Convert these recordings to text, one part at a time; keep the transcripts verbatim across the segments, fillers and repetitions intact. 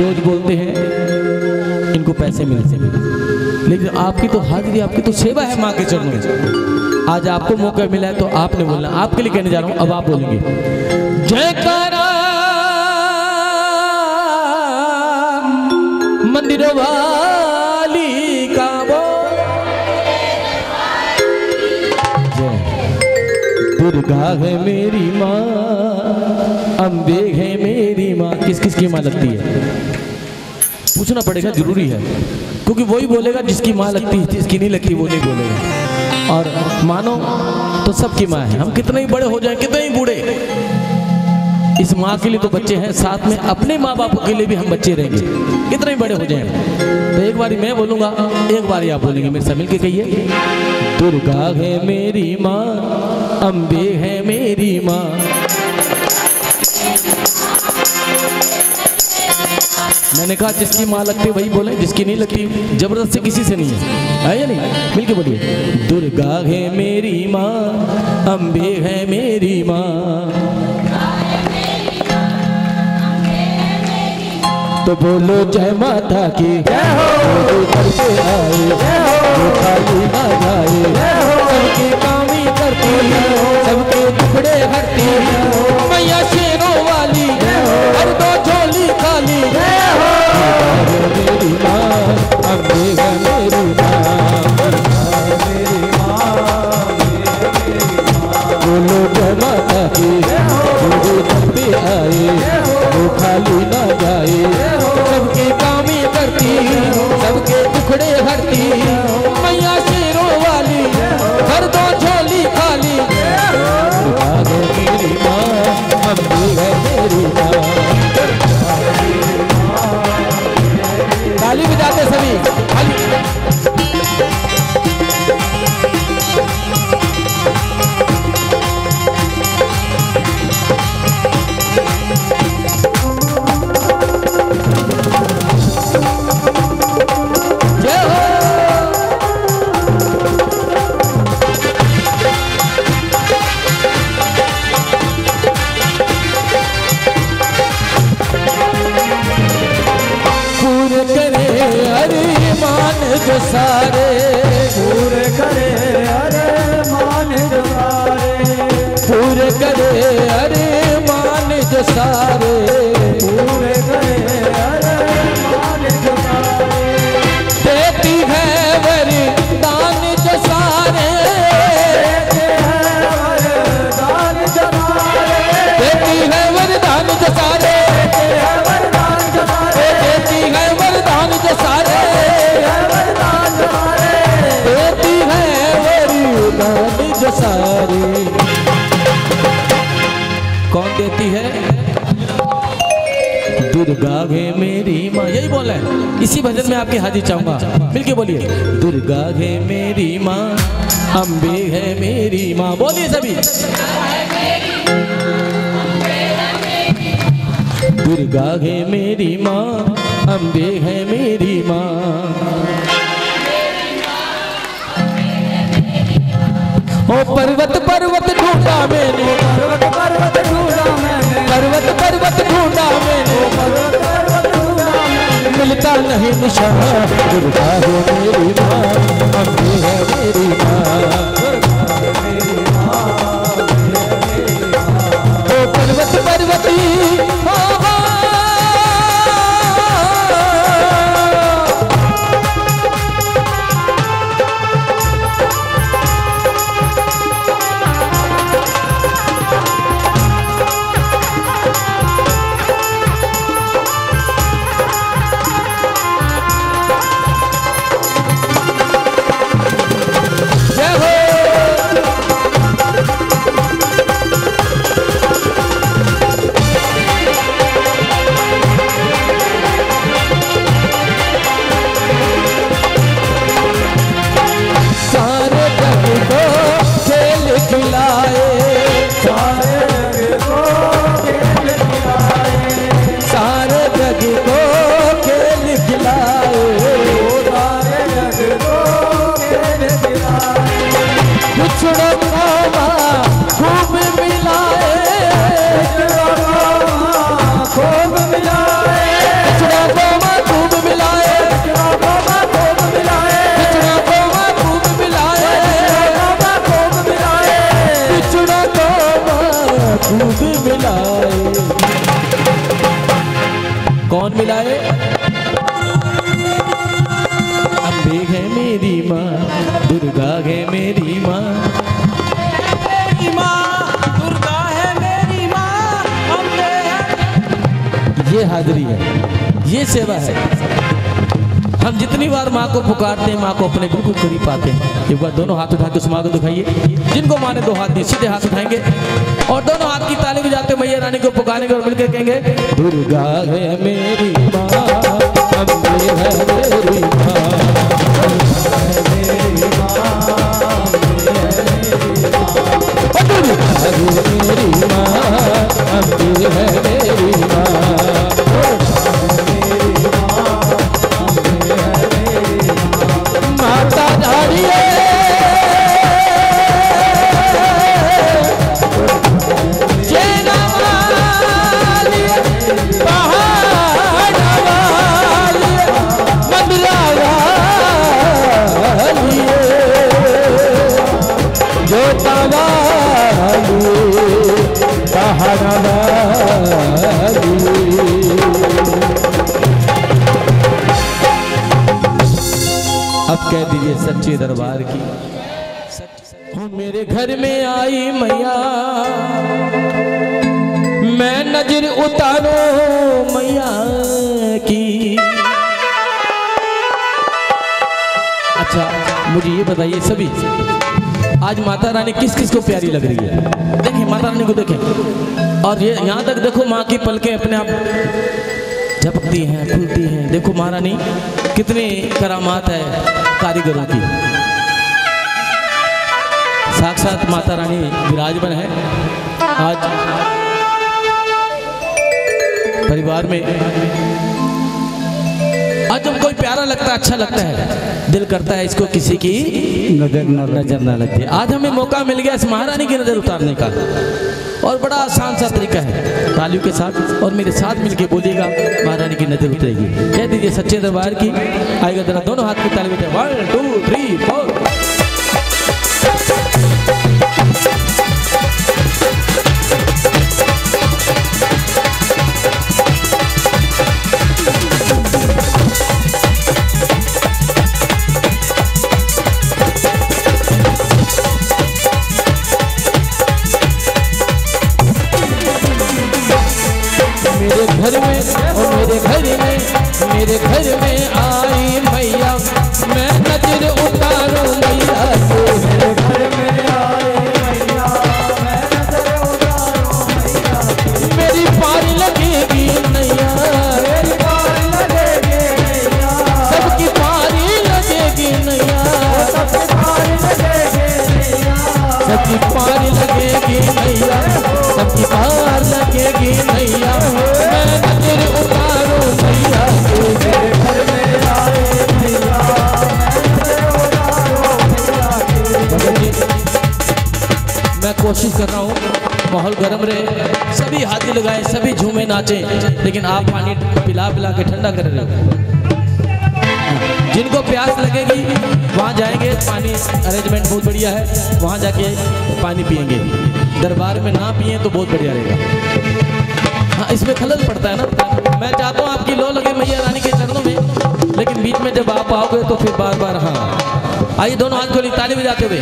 रोज बोलते हैं इनको पैसे मिलते हैं, लेकिन आपकी तो हाजिरी, आपकी तो सेवा है माँ के चरणों में। आज आपको मौका मिला है तो आपने बोलना, आपके लिए कहने जा रहा हूं, अब आप बोलेंगे जयकारा मंदिर वाली का वो, दुर्गा है मेरी माँ, अम्बे है मेरी माँ। किस किस की माँ लगती है पूछना पड़ेगा, जरूरी है, क्योंकि वही बोलेगा जिसकी माँ लगती है, जिसकी नहीं लगती वो नहीं बोलेगा। और मानो तो सबकी माँ है, हम कितने ही बड़े हो जाएं, कितने ही बूढ़े, इस माँ के लिए तो बच्चे हैं, साथ में अपने माँ बाप के लिए भी हम बच्चे रहेंगे, कितने ही बड़े हो जाएं। तो एक बारी मैं बोलूँगा, एक बारी आप बोलेंगे, मेरे साथ मिल के कहिए, दुर्गा है मेरी माँ, अम्बे है मेरी माँ। मैंने कहा जिसकी माँ लगती वही बोले, जिसकी नहीं लगती जबरदस्ती किसी से नहीं है, है या नहीं? मिलके बोलिए, दुर्गा है मेरी माँ, अम्बे है मेरी माँ। तो बोलो जय माता की जय हो, करके आए वो खाली ना जाए, सबकी कामी करती सबके टुकड़े हरती, मैया शेरों वाली हर दो झोली खाली, मेरी माँ अम्बे है मेरी माँ, बोलो जय माता की, जो दर पे आए वो खाली ना जाए, सबके कामी करती सबके टुकड़े हरती, मैया शेरों वाली हर दो झोली खाली, मेरी माँ अम्बे है मेरी माँ। ताली बजाते सभी, जो सारे पूरे करे अरे मान जो सारे, पूरे करे अरे मान जो सारे, पूरे करे अरे मान जो सारे, देती है वरदान जो सारे, देती है वरदान जो सारे, देती है वरदान जो सारे, देती है वरदान जो सारे। कौन देती है? दुर्गा है मेरी माँ, यही बोला है, इसी भजन में आपकी हाजिर चाहूंगा, मिलके बोलिए, दुर्गा है मेरी माँ, अम्बे है मेरी माँ। बोलिए सभी, दुर्गा है मेरी माँ, अम्बे है मेरी माँ। ओ पर्वत पर्वत ढूंढा मैंने, पर्वत पर्वत ढूंढा मैंने, पर्वत पर्वत ढूंढा मैंने, पर्वत पर्वत ढूंढा मैंने, मिलता नहीं निशान, दुर्गा है मेरी माँ, अम्बे है मेरी माँ। ओ पर्वत पर्वती जय हो। ये हाजिरी है, ये सेवा है। हम जितनी बार माँ को पुकारते हैं, माँ को अपने बिल्कुल करीब पाते हैं। एक बार दोनों हाथ उठा के उस माँ को दिखाइए। जिनको माँ ने दो हाथ दिए सीधे हाथ उठाएंगे और दोनों हाथ की ताली बजाते मैया रानी को पुकारेंगे और मिलकर कहेंगे दुर्गा है मेरी माँ, अम्बे है मेरी माँ, दुर्गा है मेरी माँ, अम्बे है मेरी माँ, माता धारी अब कह दीजिए सच्चे दरबार की। हो मेरे घर में आई मैया, मैं नजर उतारो मैया की। अच्छा मुझे ये बताइए सभी, आज माता रानी किस किस को प्यारी लग रही है? देखिए माता रानी को देखें और ये यहाँ तक देखो माँ की पलकें अपने आप झपकती हैं, फूलती हैं। देखो महारानी कितनी करामात है कारीगरों की। साक्षात माता रानी विराजमान है। आज परिवार में आज जब कोई प्यारा लगता है, अच्छा लगता है, दिल करता है इसको किसी की नजर न नजर ना लगे। आज हमें मौका मिल गया इस महारानी की नजर उतारने का और बड़ा आसान सा तरीका है। तालियों के साथ और मेरे साथ मिलके बोलिएगा महारानी की नजर उतरेगी। कह दीजिए सच्चे दरबार की। आएगा जरा दोनों हाथ की ताली बजाएं। One two three four. मेरे घर में और मेरे घर में मेरे घर में आई मैया, मैं नजर उतारो मैया को। मेरे घर में आई मैया, मैं नजर उतारो मैया को। मेरी पारी लगेगी नैया, मेरी पारी लगेगी नैया, सबकी पारी लगेगी नैया, सबकी पारी लगेगी नैया, सबकी पारी लगेगी नैया, सबकी पार लगेगी नैया, मैं नजर उतारो मैया को। मेरे घर में आए मैया, मैं नजर उतारो मैया को। मैं कोशिश कर रहा हूँ माहौल गर्म रहे, सभी हाथी लगाए, सभी झूमे नाचे, लेकिन आप पानी पिला पिला के ठंडा कर रहे हो। जिनको प्यास लगेगी वहाँ जाएंगे, पानी अरेंजमेंट बहुत बढ़िया है, वहाँ जाके पानी पिएंगे। दरबार में ना पिए तो बहुत बढ़िया रहेगा। हाँ इसमें खलल पड़ता है ना। मैं चाहता हूँ आपकी लो लगे मैया रानी के चरणों में, लेकिन बीच में जब आप आओगे तो फिर बार बार। हाँ आइए दोनों हाथ खोली ताली बजाते हुए।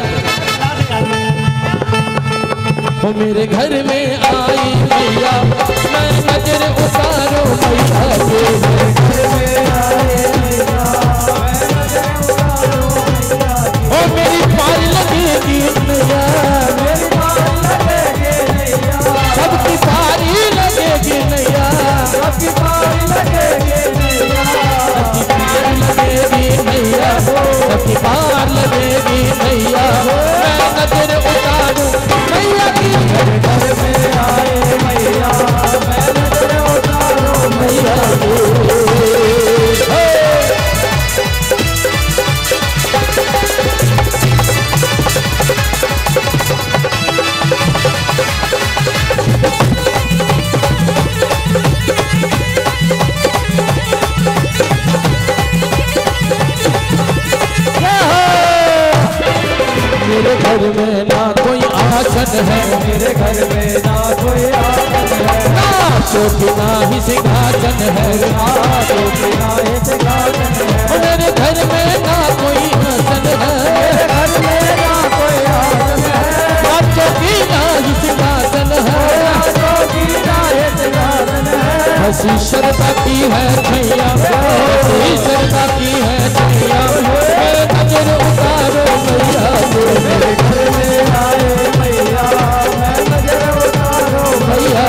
ओ मेरे घर में आई मैया, मैं नजर उतारो मैया को। मेरे घर में आई मैया, मैं नजर उतारो मैया को। ओ मेरी पारी लगेगी मैया, मेरी पारी लगेगी नैया, सबकी पारी लगेगी नैया, सबकी पारी लगेगी नैया, सबकी पार लगेगी नैया, सबकी पार लगेगी नैया, मैं नजर उतारूं मैया की। मेरे घर में आए मैया, मैं नजर उतारूं मैया की। मेरे घर में ना कोई आसन है, मेरे घर में ना कोई आसन है, ना चौकी ना ही सिंहासन है, ना चौकी ना ही सिंहासन है। मेरे घर में ना कोई आसन है, मेरे घर में ना कोई आसन है, ना चौकी ना ही सिंहासन है, ना चौकी ना ही सिंहासन है। हंसी शरदा की है छैया, हंसी शरदा की है छैया, नजर उतारो मैया मेरे घर में आए मैया, नजर उतारो मैया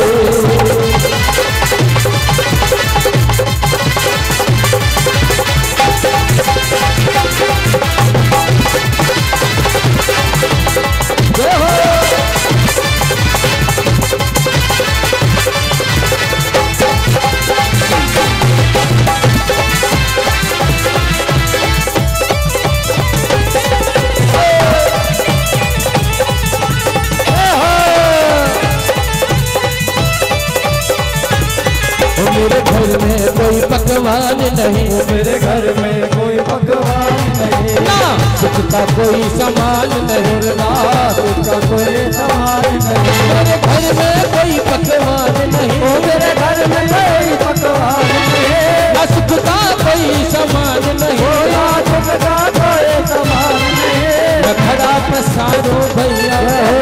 मेरे घर में कोई पकवान नहीं, मेरे घर में कोई पकवान नहीं, ना सुख का कोई सामान नहीं, ना सुख का कोई सामान नहीं, मेरे घर में कोई पकवान नहीं, मेरे घर में कोई पकवान नहीं, ना सुख का कोई सामान नहीं, ना सुख का कोई सामान नहीं, खड़ा पसारो भैया,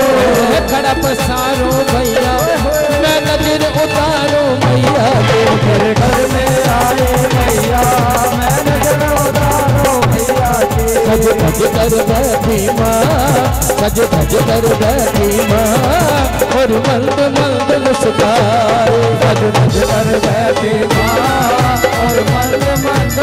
खड़ा पसारो भैया, मैं नजर उतारो मैया मेरे घर में आए मैया, मैं नजर उतारो मैया सज धज कर बैठी माँ, सज धज कर बैठी माँ, और मंद मंद मुस्काए, सज धज कर बैठी माँ, और मंद मंद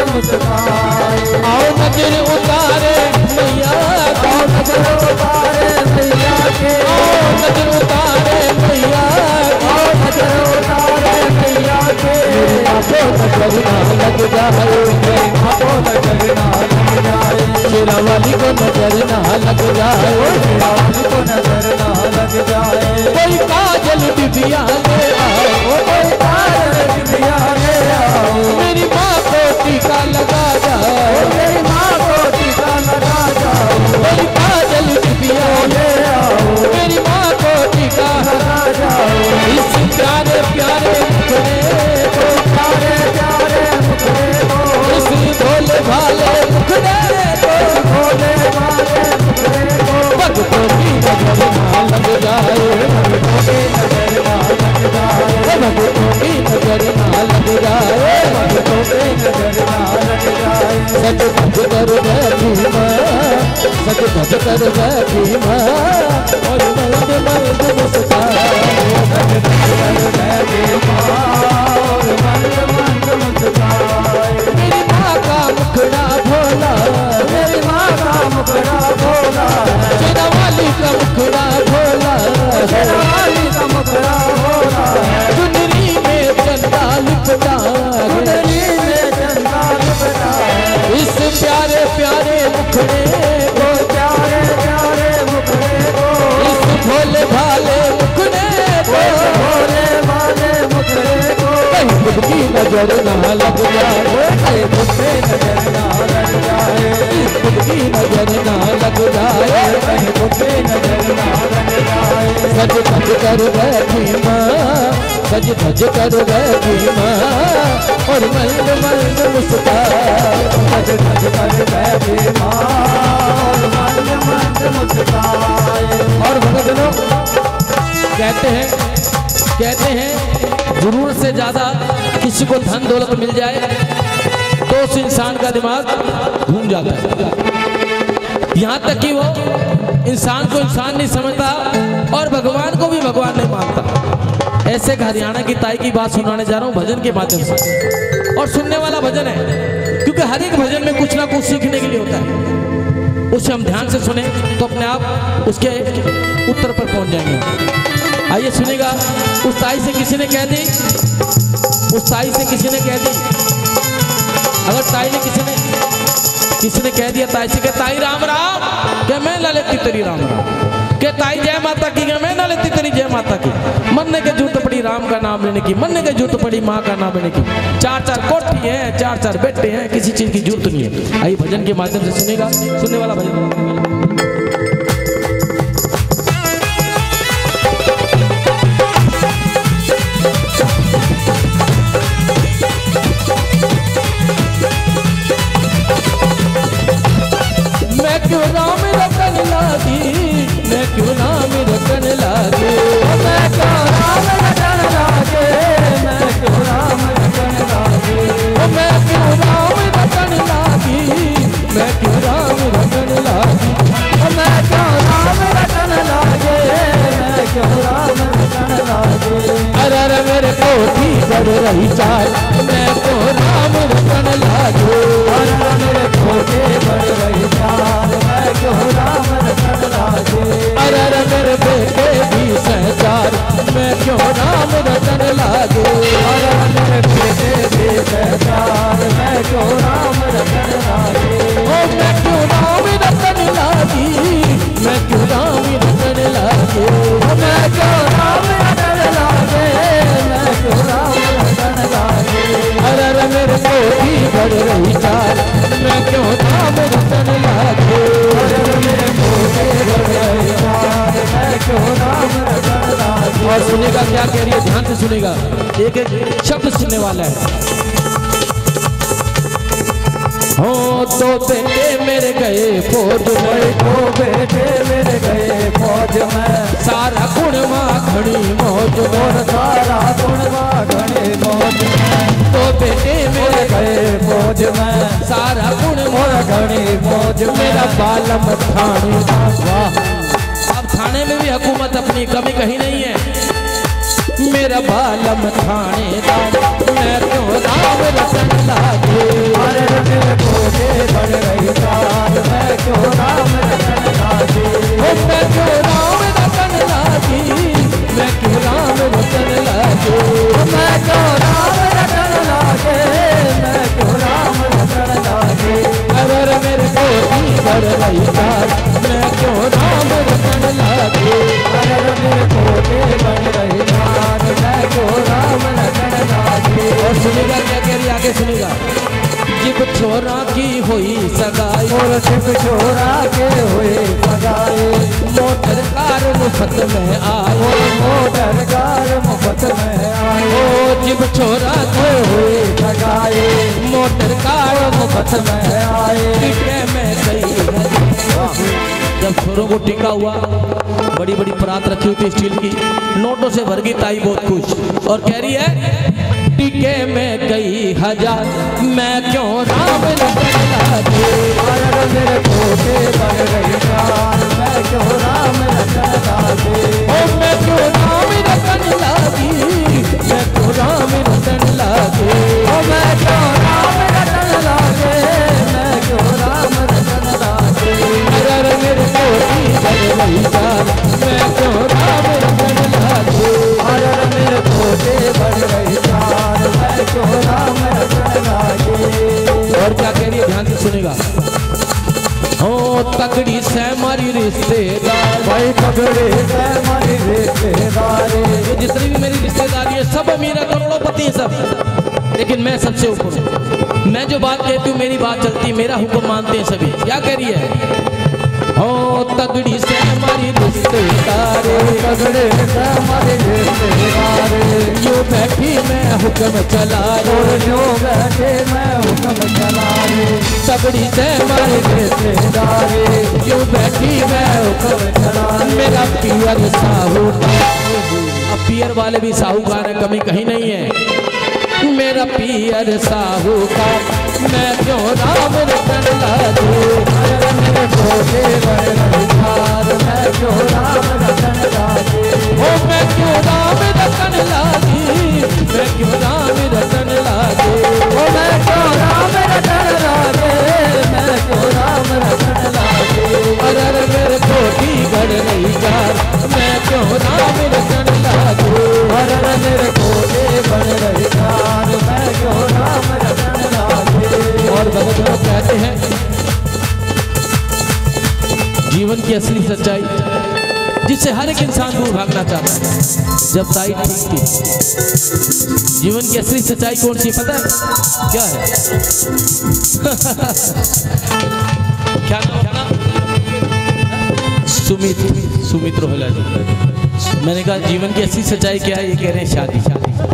मुस्काए, आओ नजर उतारे मैया, आओ नजर उतारे मैया के, आओ नजर उतारे मैया, आओ नजर उतारे मैया के, मेरी आंखों नजर ना लग जाए, मेरी आंखों नजर ना लग जाए, शेरा वाली को नजर ना लग जाए, शेरा वाली को नजर ना लग जाए, कोई काजल बिबिया ले आओ, कोई काजल बिबिया ले आओ, मेरी माँ को टीका लगा जाओ, मेरी माँ को टीका लगा जाओ, कोई काजल बिबिया ले आओ, मेरी माँ को टीका लगा जाओ, इस प्यारे प्यारे मुखड़े को, प्यारे प्यारे मुखड़े को, इस भोले भाले मुखड़े को, भोले भाले मुखड़े को, भक्तों की नजर ना लग जाए, भक्तों की नजर ना लग जाए, भक्तों की नजर ना लग जाए, भक्तों की नजर ना लग जाए, सच धज कर बैठी माँ, सच धज कर बैठी माँ, और मर्द मर्द मुस्काए, सच धज कर बैठी माँ, और मर्द मर्द मुस्काए, मेरी माँ का मुखड़ा भोला, मेरी माँ का मुखड़ा भोला, शेरा वाली का मुखड़ा भोला, शेरा वाली का मुखड़ा भोला, चुनरी में चंदा लिपटा, चुनरी में चंदा लिपटा, इस प्यारे प्यारे मुखड़े को, प्यारे प्यारे मुखड़े को, इस भोले भाले मुखड़े को, भोले भाले मुखड़े को, कहीं खुद की नजर ना लग जाए, कहीं खुद की नजर ना लग जाए, खुद की नजर ना लग जाए, कहीं खुद की नजर ना लग जाए, सज धज कर बैठी माँ, सज धज कर बैठी माँ, और मंद मंद मुस्काए, सज धज कर बैठी माँ, और मंद मंद मुस्काए, और भक्तजनों कहते हैं, कहते हैं जरूरत से ज्यादा किसी को धन दौलत मिल जाए तो उस इंसान का दिमाग घूम जाता है, यहाँ तक कि वो इंसान को इंसान नहीं समझता और भगवान को भी भगवान नहीं मानता। ऐसे हरियाणा की ताई की बात सुनाने जा रहा हूँ भजन के माध्यम से, और सुनने वाला भजन है क्योंकि हर एक भजन में कुछ ना कुछ सीखने के लिए होता है, उसे हम ध्यान से सुने तो अपने आप उसके उत्तर पर पहुंच जाएंगे। आइए सुनेगा। उस ताई से किसी ने कह दी, उस ताई से किसी ने कह दी, अगर ताई ने किसी ने किसी ने कह दिया ताई से के ताई राम राम, क्या मैं ला लेती तेरी राम राम, के ताई जय माता की, क्या मैं ना लेती तेरी जय माता की, मरने के जरूरत पड़ी राम का नाम लेने की, मरने के जरूरत पड़ी माँ का नाम लेने की, चार चार कोठी है, चार चार बेटे हैं, किसी चीज की जरूरत नहीं है। आइए भजन के माध्यम से सुनेगा, सुनने वाला भजन। क्यों नाम रखन लागी, मैं क्यों नाम रखन लागे, मैं क्यों नाम रखन लागे, मैं क्यों बढ़ रही चाल, मैं क्यों राम रतन लागे। अरे मेरे खोटे बढ़ रही चाल, मैं क्यों राम रतन लागे। अरे मेरे बेटे भी सहचार, मैं क्यों राम रतन लागे। अरे मेरे बेटे भी सहचार, मैं क्यों राम रतन लागे। ओ मैं क्यों राम रतन लागी, मैं क्यों राम रतन लागे। मैं क्यों राम रतन लागे, मैं क्यों राम रतन लागे। अरे मेरे कोठी बढ़ रही चाल, मैं क्यों राम रतन लागे। अरे मेरे खोटे बढ़ रही चाल, मैं क्यों राम रतन लागे। और सुनेगा क्या कह रही है, ध्यान से सुनेगा, एक एक शब्द सुनने वाला है। हो तो बेटे मेरे गए फौज में, तो बेटे मेरे गए फौज में। सारा गुणवा घड़ी मौज में, और सारा गुणवा घड़ी मौज में। तो बेटे मेरे गए फौज में, सारा गुण और घड़ी मौज में। मेरा बालम थाने। वाह, अब थाने में भी हुकूमत अपनी, कमी कहीं नहीं है। मेरा बालम थानेदार, मैं क्यों राम रतन लागे। अरे मेरे खोटे बढ़ रही चाल, मैं क्यों राम रतन लागे। मैं क्यों राम रतन लागी, मैं क्यों राम रतन लागे। मैं क्यों राम रतन लागे, मैं क्यों राम रतन लागे। अरे मेरे कोठी बढ़ रही चाल, मैं क्यों राम रतन लागे। अरे मेरे खोटे बढ़ रही चाल, मैं क्यों राम रतन लागे। और सुनेगा क्या कह रही, आगे सुनेगा। जिब छोरा की हुई सगाई, और शिव छोरा के हुए सगाई। मोटर कार मुफ्त में आए, और मोटर कार मुफ्त में आए। ओ जिब छोरा के हुए सगाई, मोटर कार मुफ्त मुफ्त में आए। टिके में गई। जब छोरों को टिका हुआ, बड़ी बड़ी परात रखी हुई थी स्टील की, नोटों से भर गई ताई बहुत खुश और कह रही है टिके में गई हजार, मैं क्यों राम रतन लागे। अरे मेरे खोटे बढ़ रही चाल, मैं क्यों राम रतन लागे। ओ मैं क्यों राम रतन लागी, मैं क्यों राम रतन लागे। ओ मैं क्यों राम रतन लागे, मैं क्यों राम रतन लागे। अरे मेरे कोठी बढ़ रही चाल, मैं क्यों राम रतन लागे। अरे मेरे खोटे बढ़ रही चाल, मैं क्यों राम रतन लागे। और क्या कह रही है, ध्यान से सुनेगा। हो तकड़ी से हमारी रिश्तेदार, भाई तगड़े से हमारी रिश्तेदारी। ये जितनी भी मेरी रिश्तेदारी है सब अमीर है, करोड़पति है सब, लेकिन मैं सबसे ऊपर हूँ। मैं जो बात कहती हूँ मेरी बात चलती है, मेरा हुक्म मानते हैं सभी। क्या कह रही है, हो तगड़ी से हमारी रिश्तेदारी, तगड़े से हमारी रिश्तेदारी। जो बैठी मैं हुक्म चला रे, और जो बैठे मैं हुक्म चला रे। तगड़ी से हमारी रिश्तेदारी, जो बैठी मैं हुक्म चला रे। मेरा पियर साहूकार, अब पियर वाले भी साहूकार है, कमी कहीं नहीं है। मेरा पियर साहूकार, मैं क्यों राम रतन लागे। अरे मेरे खोटे बढ़ रही चाल, मैं क्यों राम रतन लागे। ओ मैं क्यों राम रतन लागी, मैं क्यों राम रतन लागे। ओ मैं क्यों राम रतन लागे, मैं क्यों राम रतन लागे। अरे मेरे कोठी बढ़ रही चाल, मैं क्यों राम रतन लागे। अरे मेरे खोटे बढ़ रही चाल, मैं क्यों राम रतन लागे। और भगत लोग कहते हैं जीवन की असली सच्चाई जिससे हर एक इंसान दूर भागना चाहता है, जब ताई ठीक थी। जीवन की असली सच्चाई कौन सी पता है क्या है? क्या नाम? सुमित सुमित रोहला जी। मैंने कहा जीवन की असली सच्चाई क्या है? ये कह रहे हैं शादी।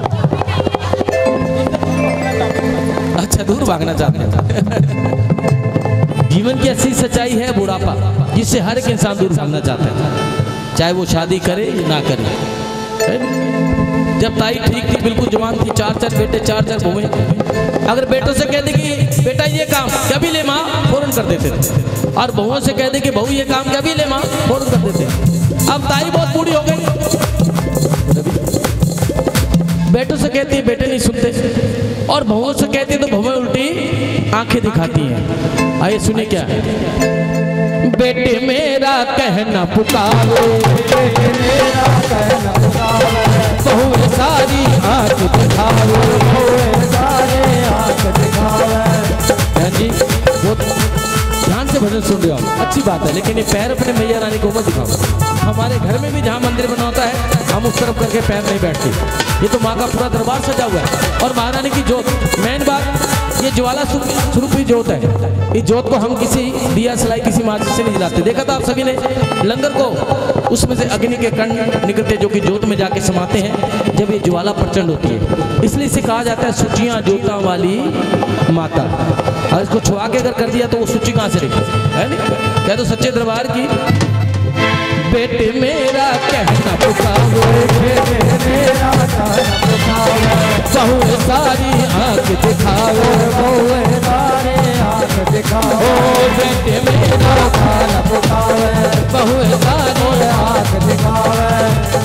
अच्छा, दूर भागना चाहते हैं। जीवन की असली सच्चाई है बुढ़ापा, जिससे हर एक इंसान दूर भागना चाहता है, चाहे वो शादी करे या ना करे। जब ताई ठीक थी, बिल्कुल जवान थी, चार चार बेटे, चार चार बहुएं। अगर बेटों से कह दे कि बेटा ये काम क्या भी ले माँ, फौरन कर देते थे। और बहुओं से कह दे कि बहू ये काम क्या भी ले माँ, फौरन कर देते। अब ताई बहुत बूढ़ी हो गई, बेटों से कहती है बेटे नहीं सुनते, और बहुओं से कहती है तो बहुएं उल्टी आंखें दिखाती हैं। आइए सुने क्या है। बेटे मेरा कहना पुकारो, बेटे मेरा कहना पुकारो, बहुएं सारी आंख दिखाओ, बहुएं सारे आंख दिखावे। बहन जी वो ध्यान से भजन सुन रहे हो आप, अच्छी बात है, लेकिन ये पैर अपने मैया रानी को मत दिखाओ। हमारे घर में भी जहाँ मंदिर बना होता है हम उस तरफ करके पैर नहीं बैठते। ये तो माँ का पूरा दरबार सजा हुआ है और महारानी की जोत। मेन बात ये ज्वाला स्वरूप ही जोत है। इस जोत को हम किसी दिया सलाई किसी माचिस से नहीं जलाते। देखा था आप सभी ने लंगर को, उसमें से अग्नि के कण निकलते जो कि जोत में जाके समाते हैं जब ये ज्वाला प्रचंड होती है। इसलिए इसे कहा जाता है सुचियाँ जोता वाली माता। और इसको छुआ के अगर कर दिया तो वो सूची कहाँ से रहेगी, है नहीं? कह दो सच्चे दरबार की। बेटे मेरा कहना पुकारो, बेटे मेरा कहना पुकारो, बहुएं सारी आंख दिखाओ, बहुएं सारे आंख दिखाओ। बेटे मेरा कहना पुकारो, बहुएं सारी आंख दिखावे।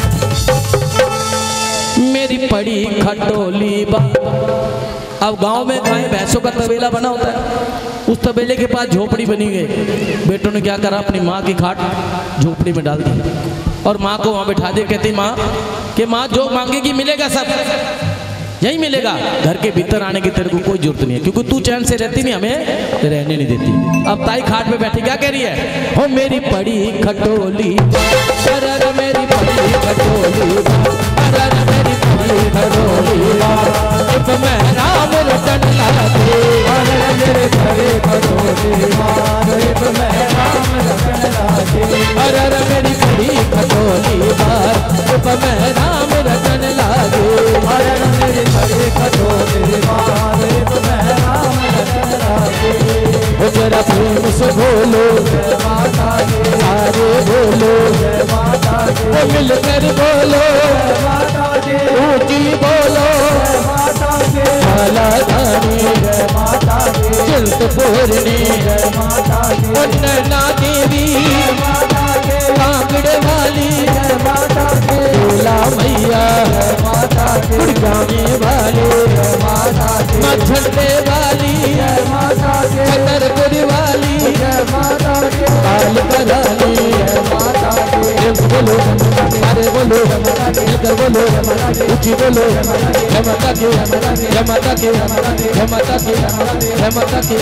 मेरी पड़ी खटोली बा। अब गांव में गाय भैंसों का तबेला बना होता है, उस तबेले के पास झोपड़ी बनी गई। बेटों ने क्या करा, अपनी माँ की खाट झोपड़ी में डाल दी और माँ को वहाँ बैठा दे। कहती माँ कि माँ जो मांगेगी मिलेगा, सब यही मिलेगा, घर के भीतर आने की तेरे को कोई जरूरत नहीं है, क्योंकि तू चैन से रहती नहीं, हमें रहने नहीं देती। अब ताई खाट पे बैठी क्या कह रही है, हो मेरी पड़ी खटोली, अरे मेरी पड़ी खटोली, अरे मेरी पड़ी खटोली, मैं राम रतन लागे, अरे मेरे घरे खटोली मार, मैं राम रतन लागे। अरे मेरी पड़ी खटोली मार, मैं राम रतन लागे। अरे मेरे घरे खटोली मार, मैं राम रतन लागे। वो जरा प्रेम से बोलो जय माता दी, सारे बोलो जय माता दी, वो मिलकर बोलो जय माता दी, ऊंची बोलो जय माता दी, माला धानी जय माता दी, चिंतपूर्णी जय माता दी, वो नैना देवी जय माता दी, कांगड़े वाली जय माता दी, भोला मैया जय माता दी, गुड़गाने वाली जय माता दी, माँ झंडे वाली जय माता दी, छतरपुर वाली जय माता दी, काल करानी जय माता दी, बोलो अरे बोलो इधर बोलो ऊंची बोलो जय माता की जय माता की जय माता की जय माता की।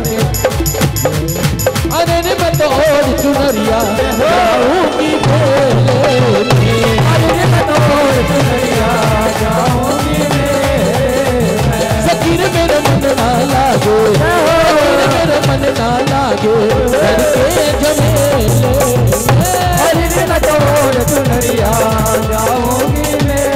अरे रे मैं तो और चुनरिया जाऊंगी बोले, अरे रे मैं तो और चुनरिया जाऊंगी सकीर मेरे मन ना लागे, सकीर मेरे मन ना लागे घर के जमेले। अरे रे मैं तो और चुनरिया जाऊंगी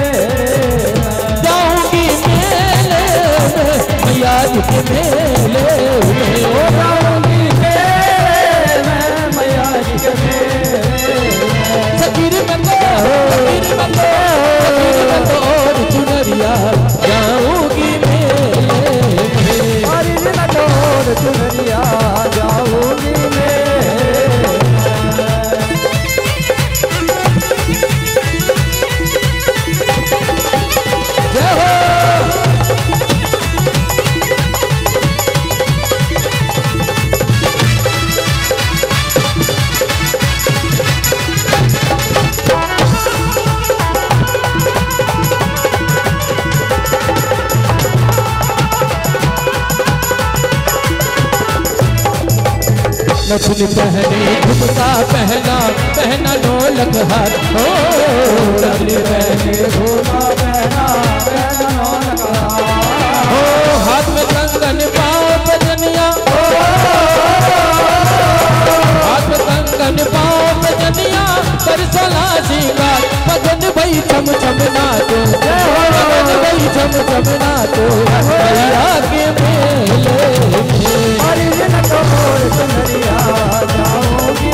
जाऊंगी मेले मैया जी के मेले में, ओ जाऊंगी मैं मैया जी के मेले। सकीर में तो सकीर में तो सकीर में तो और चुनरिया जाऊंगी मेले में। अरे रे मैं तो और चुनरिया जाऊंगी जय हो। नथुनी पहनी झुमका पहना पहना ढोलक हाथ, हो नथुनी पहनी झूला पहना पहना ढोलक हाथ, हो हाथ में कंगन पाँव पे जनिया, हाथ में कंगन पाँव पे जनिया कर सला सिंगार, पगन भई छम छम नाचो, पगन भई छम छम नाचो मैया के मेले में। अरे रे मैं तो और चुनरिया जाऊंगी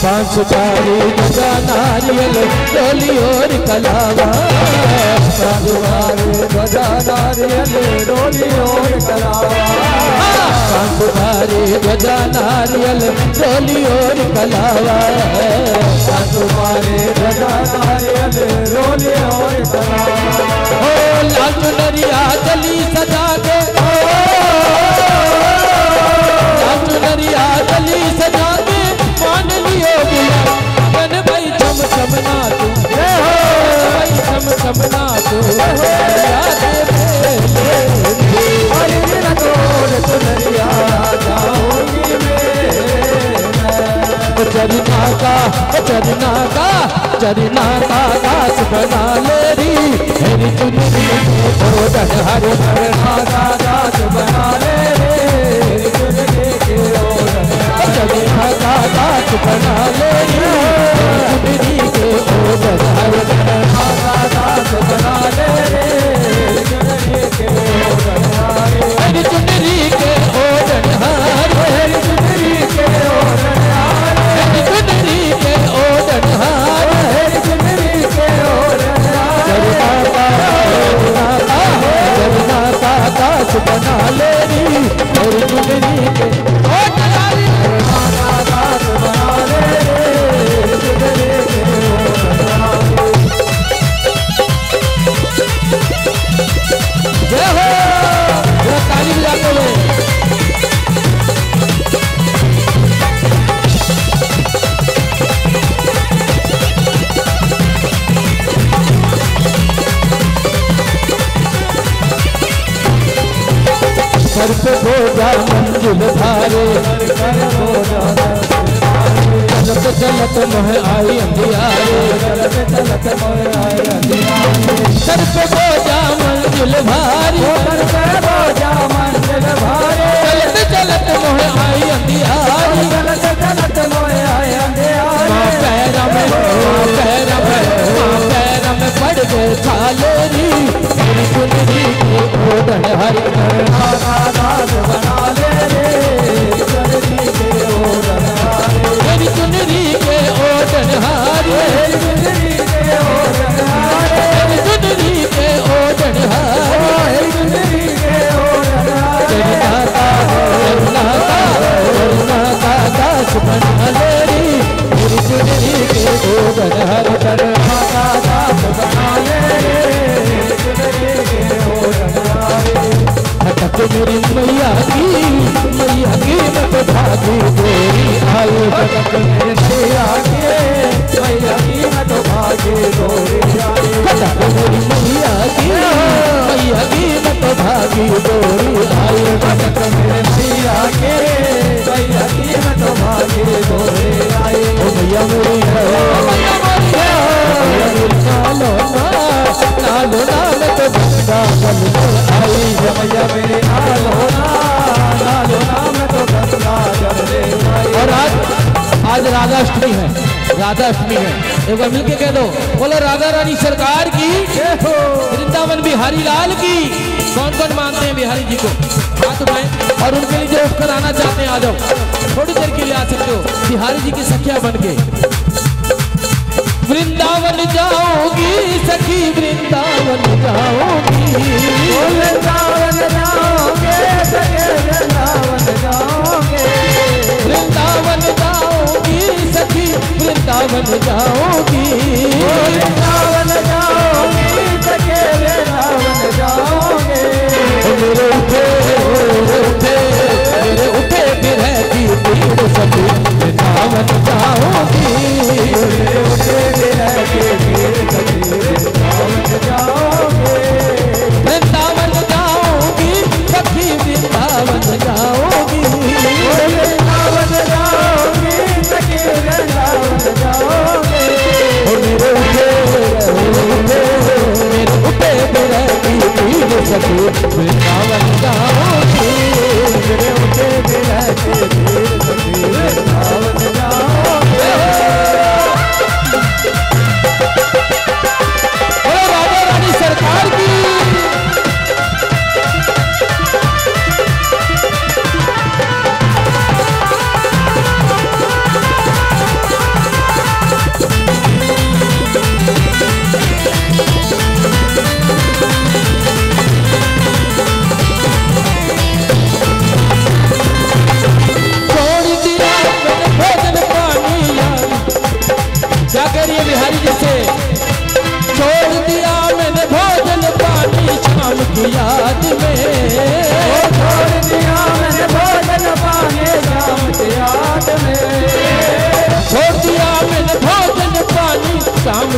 पांच सुपारी गजा नारियल डोली और कलावा, पांच सुपारी गजा नारियल डोली और कलावा, पांच सुपारी गजा नारियल डोली और कलावा, पांच सुपारी गजा नारियल डोली और कलावा। ओ लाल चुनरिया गली सजा के, लाल चुनरिया गली सजा के मान लियो बुला, बन भाई चम चम नाचू, भाई चम चम नाचू, हरी बिन तोड़ चुनरिया जाऊंगी मैं, चरना का चरना का चरना का दास बना ले री, हरी चुनरी को ओढ़न हरे चरना का दास बना ले रे, चुनरी के ओढ़न चरना का दास बना ले री, चुनरी के ओढ़न हरे चरना का दास बना ले रे, चुनरी के ओढ़न हारे, हरी चुनरी के ओढ़न हारे, हरी चुनरी के ओढ़न हारे, हरी चुनरी के ओढ़न हारे, हरी चुनरी के ओढ़न हारे, चरना का चरना का दास बना ले री, हरी चुनरी के ओढ़न हारे, चरना का दास बना ले रे, चुनरी के ओढ़न हारे। जय हो, जरा ताली बजाते हुए। सर पे बोझा मंजिल भारे, कर हो जाना चलत चलत मोह आई अंधियारे, चलत चलत मोर आए अंधियारे, सर पे बोझा मंजिल भारी, कर पे बोझा मंजिल भारे, चलत चलत मोह आई अंधियारे, चलत चलत मोर आए अंधियारे, माँ पैरा में माँ पैरा में माँ पैरा में पड़ गए छालेरी, मेरी चुनरी की ओढ़न हरी, चरना का दास बना ले रे, चुनरी के ओढ़न हारे, मेरी चुनरी के ओढ़न हारी, मेरी चुनरी के ओढ़न हारे, मेरी चुनरी के ओढ़न हारी, मेरी चुनरी के ओढ़न हारे, चरना का चरना का चरना का दास बना ले री, मेरी चुनरी के ओढ़न हरी, चरना का दास बना ले रे, चुनरी के ओढ़न हारे। हटक मेरी मैया की मैया की मत भागी गोरी आई, भटक मेरे मैया के मैया की मैं तो भागे गोरी आई, हटक मेरी मैया की मैया की मत भागी गोरी आई, भटक मेरे मैया के मैया की मैं तो भागे गोरी आई, ओ मैया मेरी है मैया मेरी नालो ना नालो ना मैं तो बंदा बन आई, मैया मेरे नालो ना नालो ना मैं तो गंगा जल ले आई। और आज आज राधा अष्टमी है, राधा अष्टमी है, एक बार मिलके कह दो, बोलो राधा रानी सरकार की, वृंदावन बिहारी लाल की। कौन कौन मानते हैं बिहारी जी को, हाथ उठाएं, और उनके लिए जो उपकर आना चाहते हैं आ जाओ, थोड़ी देर के लिए आ सकते हो, बिहारी जी की सखिया बन के। वृंदावन जाओगी सखी वृंदावन जाओगी, वृंदावन जाओगे सके वृंदावन जाओगे, वृंदावन जाओगी सखी वृंदावन जाओगी, वृंदावन जाओगे सके वृंदावन जाओगे, मेरे उठे मेरे उठे मेरे उठे बिरह की पीड़ सखी वृंदावन जाओगी, मेरे उठे बिरह की पीड़ सखी वृंदावन जाओगे, वृंदावन जाओगी सखी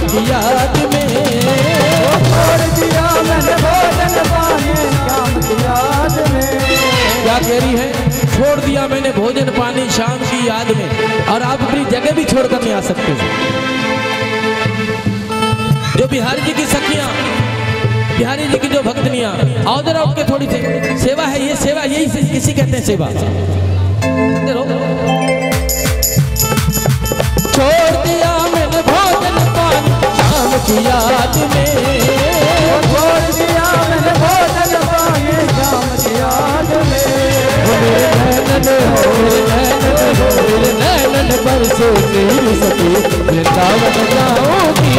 की याद में। छोड़ दिया मैंने भोजन पानी शाम की याद में। क्या कह रही है? छोड़ दिया मैंने भोजन पानी शाम की याद में। और आप अपनी जगह भी छोड़कर नहीं आ सकते। जो बिहारी जी की सखियां, बिहारी जी की जो भक्तनियां, आओ जरा उठ के थोड़ी सी सेवा है। ये सेवा यही से किसी कहते हैं सेवा। छोड़ दिया मैंने भोजन पानी शाम की याद में। छोड़ दिया मैंने भोजन पानी शाम की याद में। नैनन बरसे तेरी सखी वृंदावन जाऊंगी।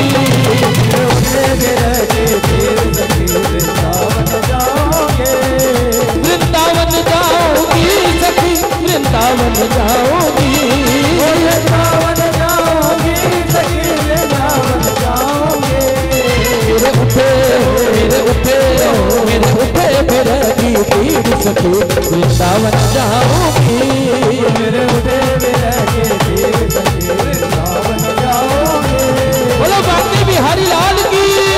वृंदावन जाऊंगी सखी वृंदावन जाऊंगी। वृंदावन जाऊंगी सखी वृंदावन जाऊंगी। मेरे उठे मेरे उठे मेरे उठे मेरे की पीर सखी वृंदावन जाऊंगी। मेरे उठे मेरे की पीर सखी वृंदावन जाऊंगी। बोलो बाकी बिहारी लाल की।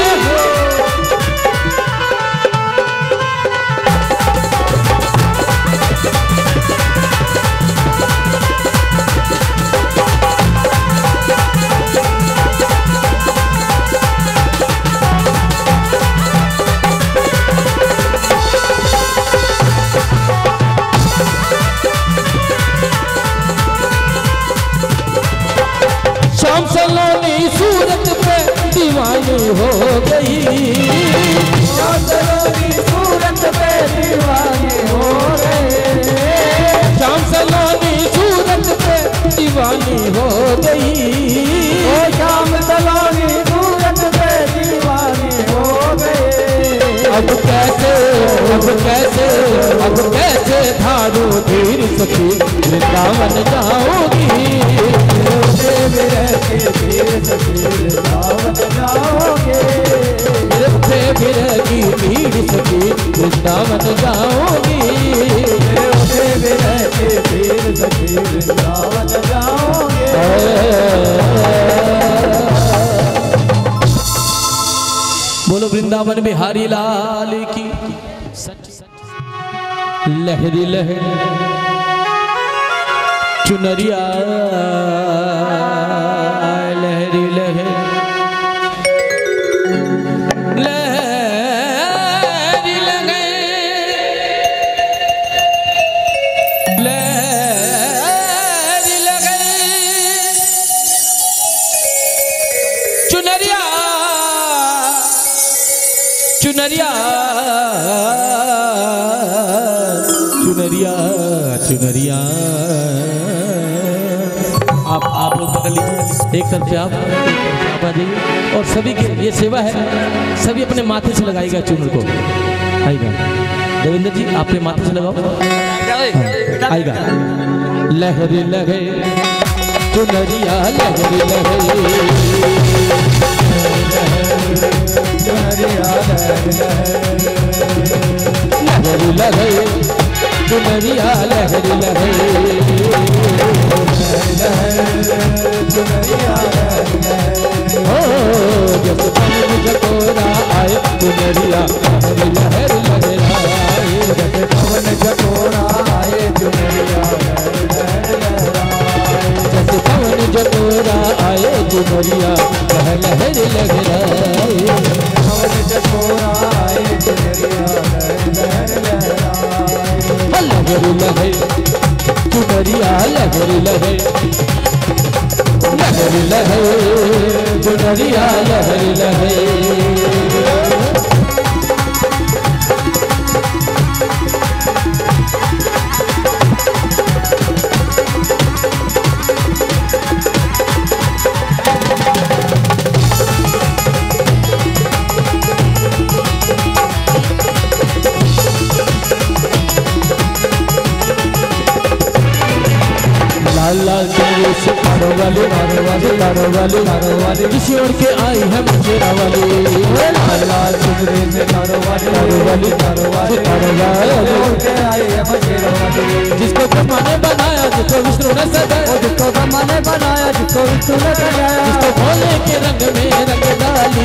शाम सलोनी सूरत पे दीवानी हो गई। शाम सलोनी सूरत पे दीवानी हो गई। शाम सलोनी सूरत पे दीवानी हो गई। ओ शाम सलोनी सूरत पे दीवानी हो गई। अब कैसे अब कैसे अब कैसे धारू धीर सखी वृंदावन जाऊंगी। मेरे के पीर सखी वृंदावन जाओगे। मेरे मेरे की पीर सखी वृंदावन जाऊंगी। मेरे मेरे के पीर सखी वृंदावन जाओगे। बोलो वृंदावन बिहारी लाल की। लहरी लहर चुनरिया लहरी लहर लहरी लगे लहरी लगे चुनरिया चुनरिया चुनरिया चुनरिया। आप आप लोग पकड़ लीजिए, एक तरफ से आप एक तरफ से आप आ जाइए। और सभी की ये सेवा है, सभी अपने माथे से लगाएगा चुनर को। आएगा देवेंद्र जी, आप अपने माथे से लगाओ। आएगा लहरी लहे चुनरिया लहरी लहे चुनरिया लहरी लहे चुनरिया लहरी लहे हो जब पवन जकोरा आए चुनरिया लहरी लहर लहराए। जब पवन जकोरा आए चुनरिया जब पवन जकोरा आए चुनरिया लह लहर लहराए। पवन जकोरा आए चुनरिया लहरी लहे चुनरिया लहरी लहे लहरी लहे चुनरिया लहरी लहे। लाल चुनरी से मारो वाली मारो वाली मारो वाली मारो वाली किसी और के आई है मुझेरा वाली। लाल लाल चुनरी से मारो वाली मारो वाली मारो वाली मारो वाली और के आई है मुझेरा वाली। जिसको ब्रह्मा ने बनाया जिसको विष्णु ने सजाया जिसको ब्रह्मा ने बनाया जिसको तूने सजाया जिसको भोले के रंग में रंग डाली।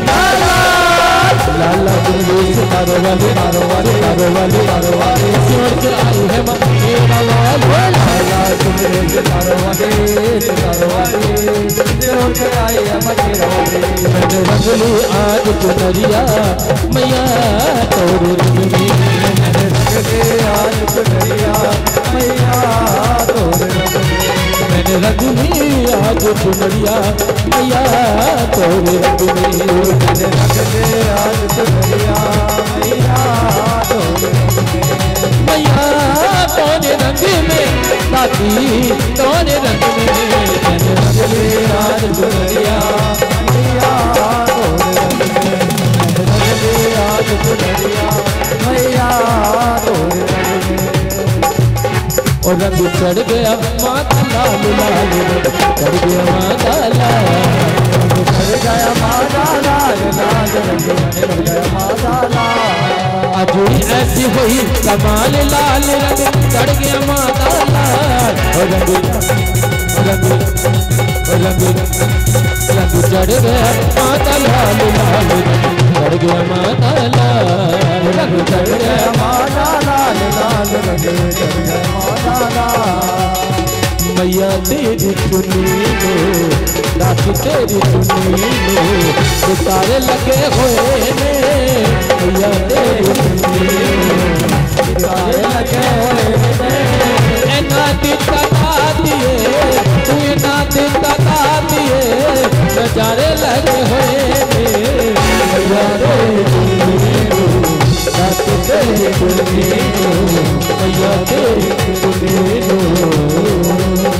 लाला गुरु मारो वाली मारो वाली मारो वाली मारो वाली छोड़ के आई है मेरा लाल। लाला गुरु मारो वाली मारो वाली छोड़ के आई है मेरा वाली। मैंने रंग ली आज चुनरिया मैया तोरे रंग में। मैंने रंग ली आज चुनरिया मैया तोरे रंग में। मैंने रंग ली आज चुनरिया मैया तोरे रंग में। मैंने रंग ली आज चुनरिया मैया तोरे रंग में। मैया तोरे रंग में बाकी तोरे रंग में। मैंने रंग ली आज चुनरिया मैया तोरे रंग में। मैंने रंग ली आज चुनरिया मैया तोरे रंग में। और रंग चढ़ गया माता लाल लाल चढ़ गया माता लाल। चढ़ गया माता लाल लाल रंग चढ़ गया माता लाल। अजूरी ऐसी हुई कमाल लाल रंग चढ़ गया माता लाल। और रंग रंग रंग रंग चढ़ गया माता लाल लाल चढ़ गया माता लाल। रंग चढ़ गया माता लाल लाल रंग चढ़ गया माता लाल। मैया तेरी चुनी लो रात तेरी चुनी लो सितारे लगे हुए ने। मैया तेरी चुनी लो सितारे लगे हुए ने। नाती तका दिए तू नाती तका दिए नजारे लगे हुए ने। मैया तेरी चुनी लो रात तेरी चुनी लो मैया तेरी चुनी लो।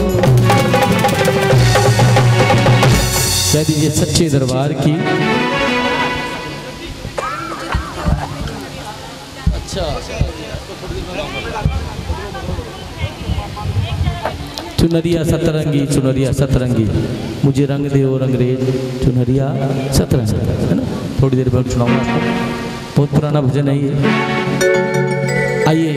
कह दीजिए सच्चे दरबार की। अच्छा चुनरिया सतरंगी चुनरिया सतरंगी मुझे रंग दे ओ रंगरेज चुनरिया सतरंगी है ना। थोड़ी देर बाद सुनाऊंगा आपको। बहुत पुराना भजन है ये। आइए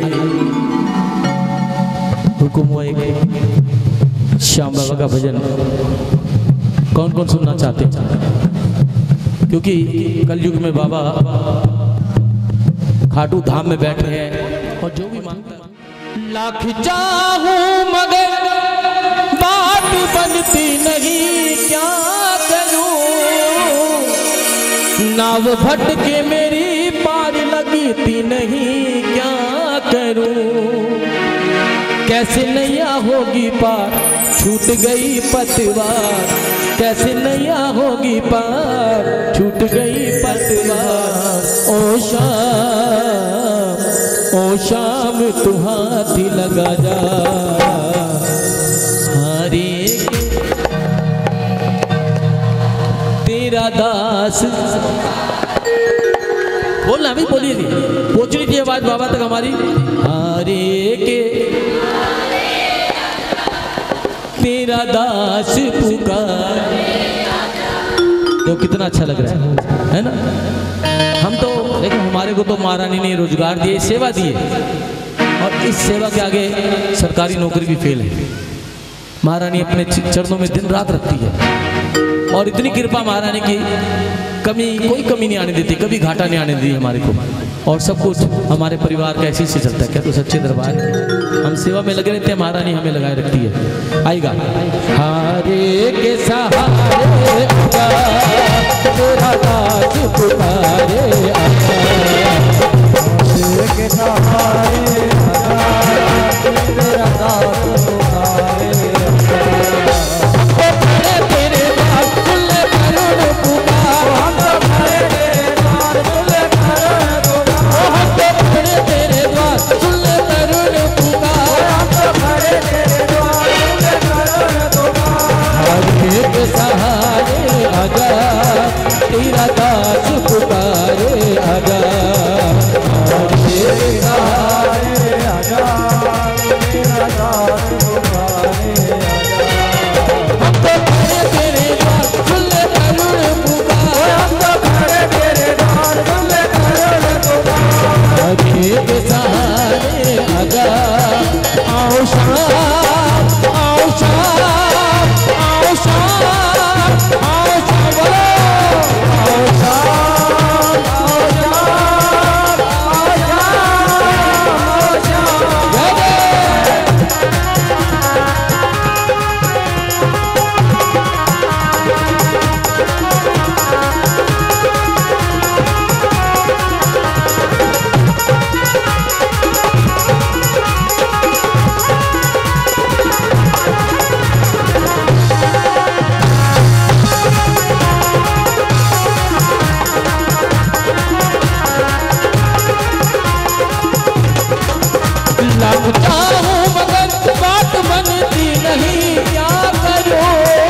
हुकुम हुआ एक श्याम बाबा का भजन। कौन कौन सुनना चाहते हैं? क्योंकि कलयुग में बाबा खाटू धाम में बैठे हैं और जो भी मांगता है। लाख चाहूं मगर बात बनती नहीं क्या करूं। नाव भटके मेरी पार लगती नहीं क्या करूं। कैसे नैया होगी पार छूट गई पतवार। कैसे नैया होगी पार छूट गई पतवार। ओ शाम ओ शाम तू हाथ लगा जा हारे तेरा दास। बोलना भी बोलिए थी पहुंच रही थी आवाज बाबा तक हमारी। हारे के तेरा दास पुकार। तो कितना अच्छा लग रहा है है ना। हम तो लेकिन हमारे को तो महारानी ने रोजगार दिए सेवा दी है और इस सेवा के आगे सरकारी नौकरी भी फेल है। महारानी अपने चरणों में दिन रात रखती है और इतनी कृपा महारानी की कमी कोई कमी नहीं आने देती। कभी घाटा नहीं आने दी हमारे को और सब कुछ हमारे परिवार का ऐसे से चलता है। क्या तो सच्चे दरबार हम सेवा में लगे रहते हैं। महारानी हमें लगाए रखती है। आएगा हारे के सहारे तेरा दास पुकारे के सहारे तेरा दास पुकारे। तेरे दास खुले करुण पुकार। हम तो खड़े तेरे द्वार खुले करुण पुकार। हम तो खड़े तेरे द्वार खुले करुण पुकार। हम तो खड़े तेरे द्वार खुले करुण पुकार। हारे के सहारे आजा तेरा दास पुकारे आजा। हारे के सहारे लाख चाहूं मगर बात बनती नहीं, क्या करूं?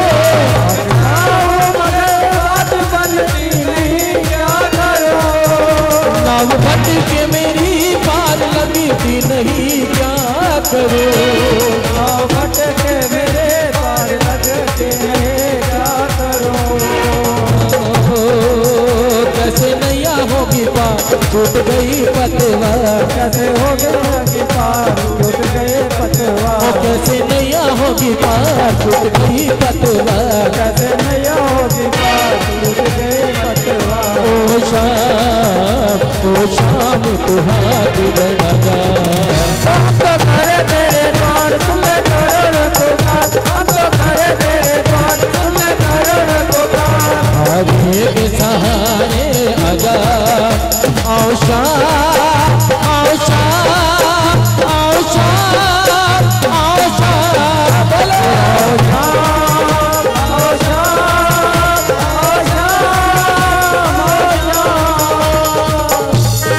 बात बनती नहीं, क्या करूं? नाव भट के मेरी पार लगती नहीं, क्या करूं? नाव भट के मेरे पार लगते नहीं, क्या करूं? कैसे नैया होगी पार छूट गई पतवार, कैसे हो गई पार छूट गए पतवार, कैसे नैया होगी पार छूट गई पतवार, कैसे नैया होगी पार छूट गए पतवार। ओ शाम ओ शाम तू हाथ बढ़ा, हम तो करे तेरे द्वार तुम्हें करोड़ पुकार, हम तो करे तेरे द्वार तुम्हें करोड़ पुकार। आगे के सहारे आजा, आओ शाम आओ शाम आओ शाम आओ शाम, बोलो आओ शाम आओ शाम आओ शाम आओ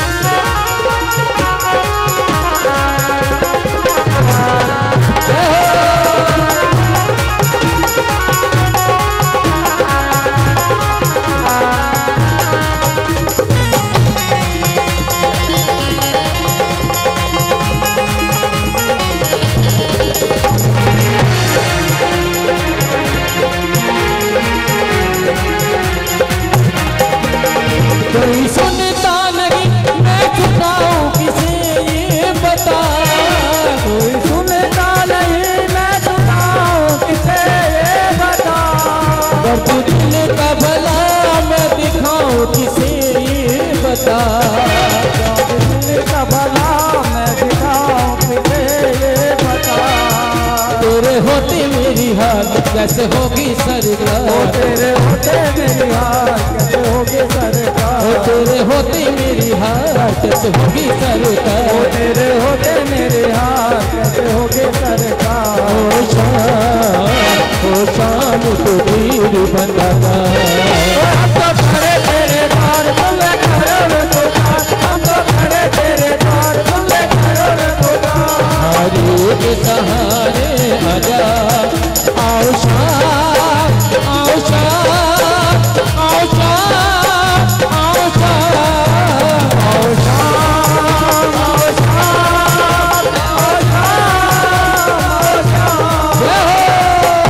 कोई सुनता नहीं मैं झुकाऊं किसे ये बता, कोई सुनता नहीं मैं सुनाऊं किसे ये बता। दर्द दिल का भला मैं दिखाऊं किसे ये बता, दिल का भला मैं दिखाऊं किसे ये बता। तेरे होते मेरी हाल कैसे होगी ओ सरकार, तेरे होते मेरी हार कैसे होगी सरकार, ओ तेरे होते मेरी हाल कैसे होगी ओ सरकार, तेरे होते मेरी हार कैसे होगी सरकार। ओ शाम ओ शाम तू तीर बंदाना, हम तो खड़े तेरे द्वार तुम्हें करोड़ पुकार, हम तो खड़े तेरे द्वार तुम्हें करोड़ पुकार। हरी के सहारे आजा, आओ शाम आओ शाम आओ शाम आओ शाम आओ शाम आओ शाम आओ शाम आओ शाम।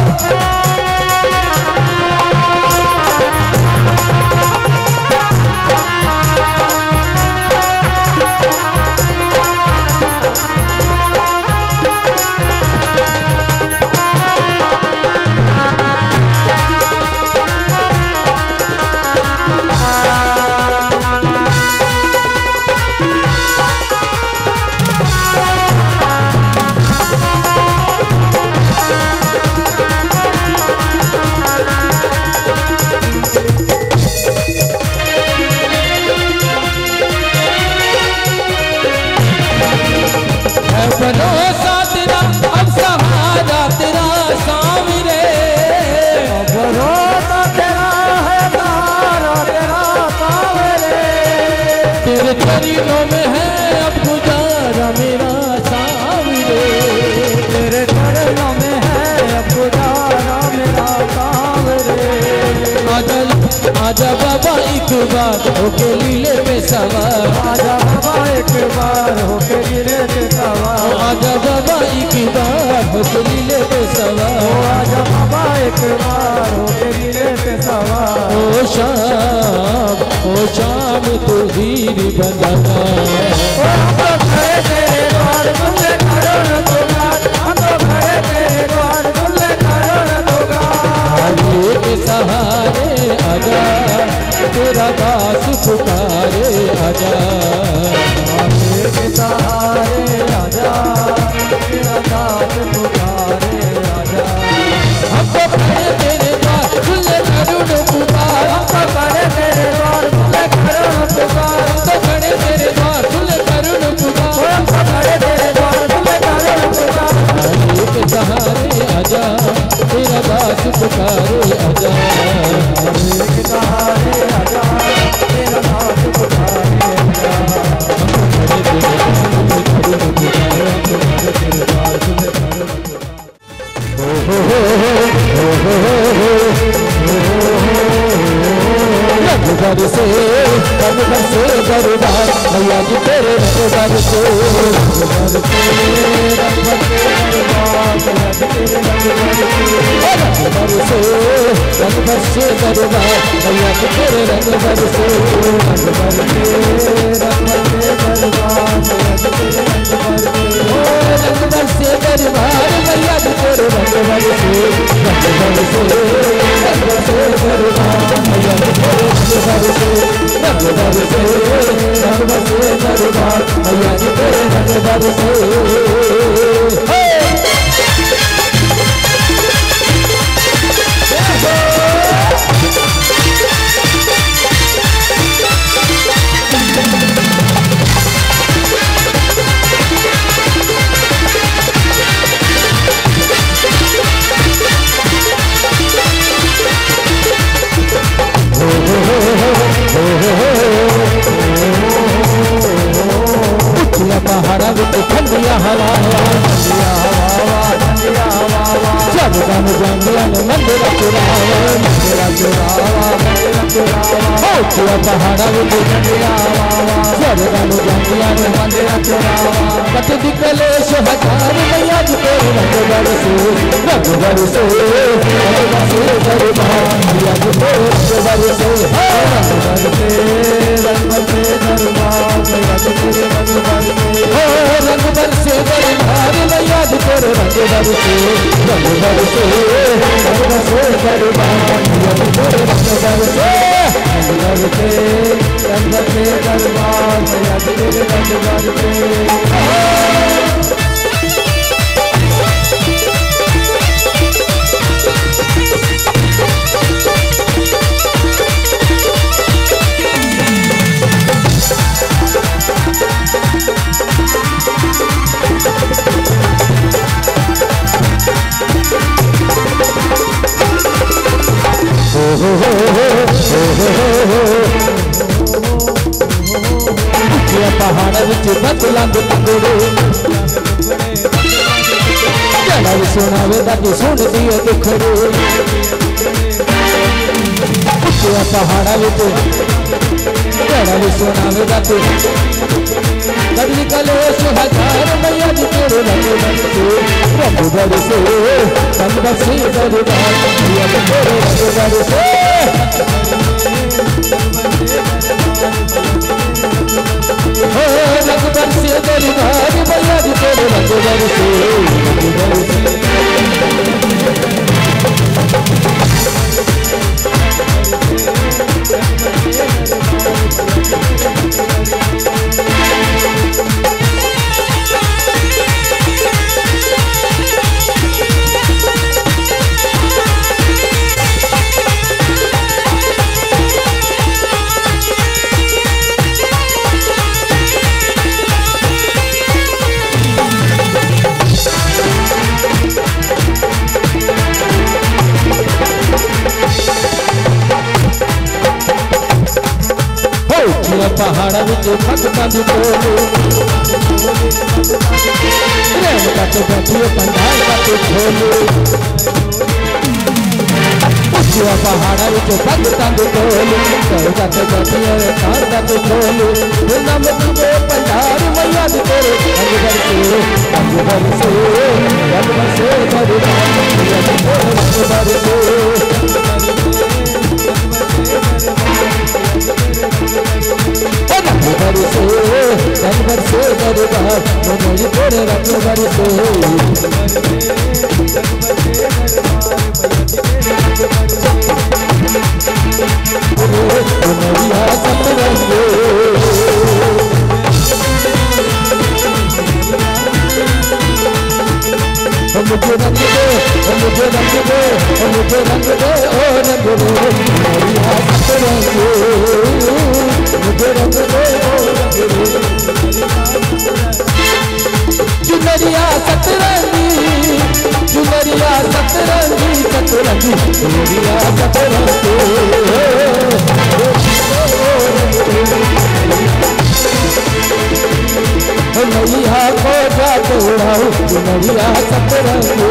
भरोसा तेरा अब सहारा तेरा सामने, भरोसा तेरा है सहारा तेरा सावरे। तेरे चरणों में है अब गुजारा मेरा सामने, तेरे चरणों में है अब गुजारा मेरा सावरे। आजा आजा बाबा एक बार होके लीले पे सवार, आजा बाबा एक बार होके गिरे ते सवार, आजा बाबा एक बार होके लीले पे ओ सवार, आजा बाबा एक बार होके गिरे ते सवार। ओ शाम ओ शाम तू हीर बंदाना, ओ हम तो खड़े तेरे द्वार तुम्हें करोड़ पुकार, हम तो खड़े तेरे द्वार तुम्हें करोड़ पुकार। आगे के सहारे आजा तेरा दास पुकारे आजा, आगे के सहारे आजा तेरा दास पुकारे आजा। हम तो खड़े तेरे द्वार खुले करुण पुकार, हम तो खड़े तेरे द्वार तुम्हें करोड़ पुकार, हम तो खड़े तेरे द्वार रंग बरसे दरबार मैया जी तेरे रंग बरसे रंग बरसे रंग बरसे दरबार मैया जी तेरे रंग बरसे ओ रंग बरसे दरबार मैया जी तेरे रंग बरसे रंग बरसे रंग बरसे दरबार मैया जी तेरे रंग बरसे रंग बरसे रंग बरसे दरबार मैया जी तेरे रंग बरसे पहाड़ा विच ठंडिया हवा ठंडिया हवा ठंडिया हवा जब जम जंगलिया ने मंदिरा चुरावा मंदिरा चुरावा मंदिरा चुरावा उठिया पहाड़ा विच ठंडिया हवा जब जम जंगलिया ने मंदिरा चुरावा कट दी कलेश हजार मैया जी तेरे रंग बरसे रंग बरसे रंग बरसे दरबार मैया जी तेरे रंग बरसे रंग बरसे रंग बरसे दरबार मैया जी तेरे रंग बरसे ओ रंग बरसे दरबार मैया जी तेरे रंग बरसे रंग बरसे रंग बरसे दरबार मैया जी तेरे रंग बरसे रंग बरसे रंग बरसे दरबार मैया जी तेरे रंग बरसे पहाड़ विच बदलांग टुकड़े जड़ा भी सुनावे दा तू सुन दिए दुखड़े उठिया पहाड़ा विच जड़ा भी सुनावे दा तू कदी कलेश हजार मैया जी तेरे रंग बरसे रंग बरसे रंग बरसे दरबार मैया जी तेरे रंग बरसे ओ रंग बरसे दरबार मैया जी तेरे रंग बरसे रंग बरसे पहाड़ा विच भगतां दी टोली रैन कट बैठिए पंडाल कट खोली उठिया पहाड़ा विच भगतां दी टोली रैन कट बैठिए तार कट खोली नम तुझे पंडाल मैया दी तेरे रंग बरसे रंग बरसे रंग बरसे दरबार मैया दी तेरे रंग बरसे रंग बरसे रंग बरसे दरबार मैया जी तेरे रंग बरसे मैया सतरंगे मुझे रंग दे मुझे रंग दे मुझे रंग दे ओ रंग दे मैया सतरंगे मुझे रंग दे ओ रंग दे चुनरिया सतरंगी चुनरिया सतरंगी सतरंगी चुनरिया सतरंगी मैया को जाते उड़ाओ चुनरिया सतरंगी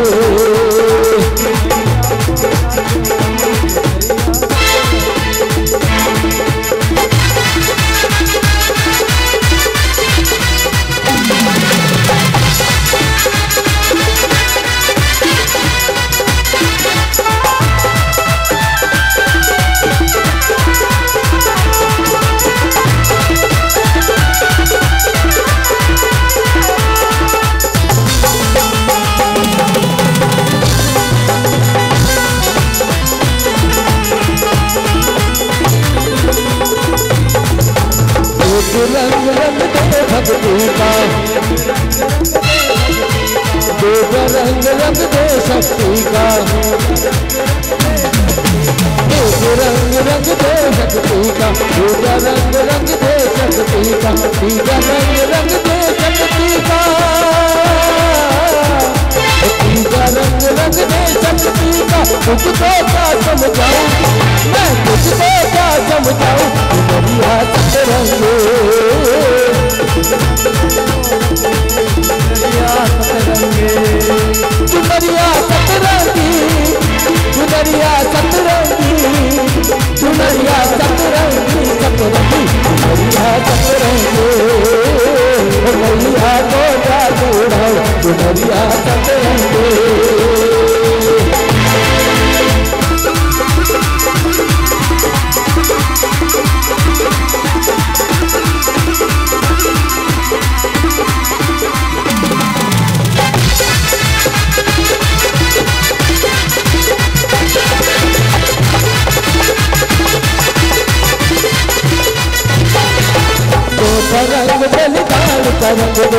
रंग रंग दे शक्ति का, एक रंग रंग दे शक्ति का, दूजा रंग रंग दे शक्ति का, तीजा रंग रंग दे शक्ति का, तीजा रंग रंग दे शक्ति का। तुझको क्या समझाऊं मैं, तुझको क्या समझाऊं, चुनरिया सतरंगी, चुनरिया सतरंगी, चुनरिया सतरंगी, चुनरिया सतरंगी, चुनरिया सतरंगी, सतरंगी, चुनरिया सतरंगी, मैया को जादू उड़ाओ, चुनरिया सतरंगी। रंग बलिदान का रंग दे,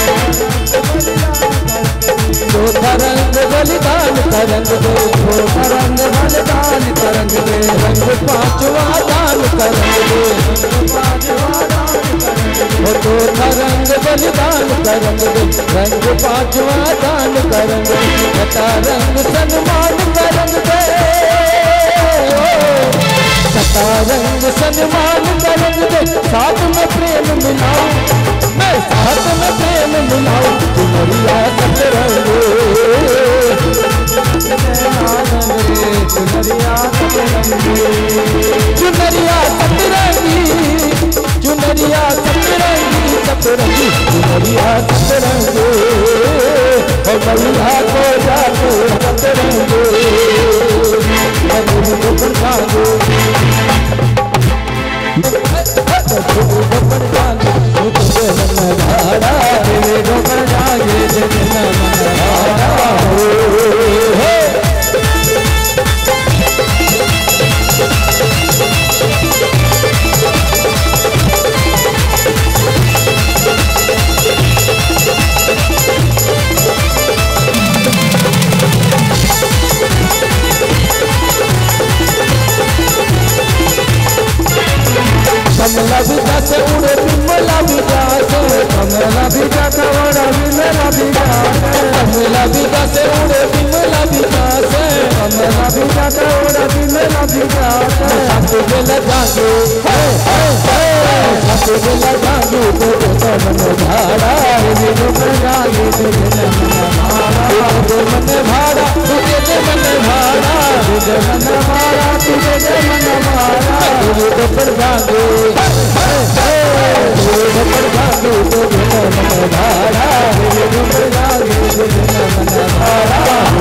चौथा रंग बलिदान का रंग दे, चौथा रंग बलिदान का रंग दे, रंग पांचवा दान का रंग दे, चौथा रंग बलिदान का रंग दे, रंग पांचवा दान का रंग दे, छठा रंग सन्मान का रंग दे, छठा रंग सन्मान का रंग दे, साथ में प्रेम मिलाओ मैं, साथ में प्रेम मिलाओ, चुनरिया सतरंगी, चुनरिया सतरंगी, चुनरिया सतरंगी, चुनरिया सतरंगी, सतरंगी, चुनरिया सतरंगी, और मैया को जादू सतरंगी, मैं को जादू कमला भी जाते उड़े विमला भी जाते, कमला भी जाता उड़ा विमला भी जाते, कमला भी जाते उड़े विमला भी जाते, कमला भी जाता उड़ा विमला भी जाते। साथ बेला जागे साथ बेला जागे तो तो मन भाड़ा, विनो पर जागे तो मन भाड़ा, तुझे मन भाड़ा, तुझे दे मन भाड़ा, तुझे मन भाड़ा, तुझे दे मन भाड़ा, विनो पर जागे पर जागे तो मन भाड़ा, विनो पर जागे तो मन भाड़ा।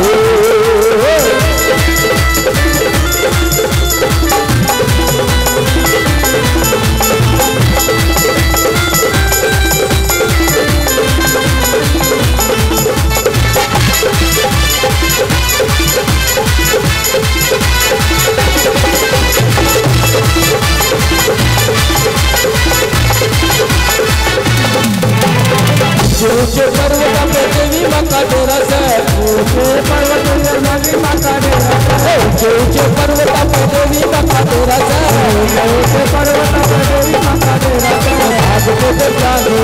ऊंचे पर्वत पे देवी माँ का डेरा से, ऊंचे पर्वत पे देवी माँ का डेरा से, ऊंचे ऊंचे पर्वत पे देवी माँ का डेरा से, ऊंचे पर्वत पे देवी माँ का डेरा से। भाग को दर जादू,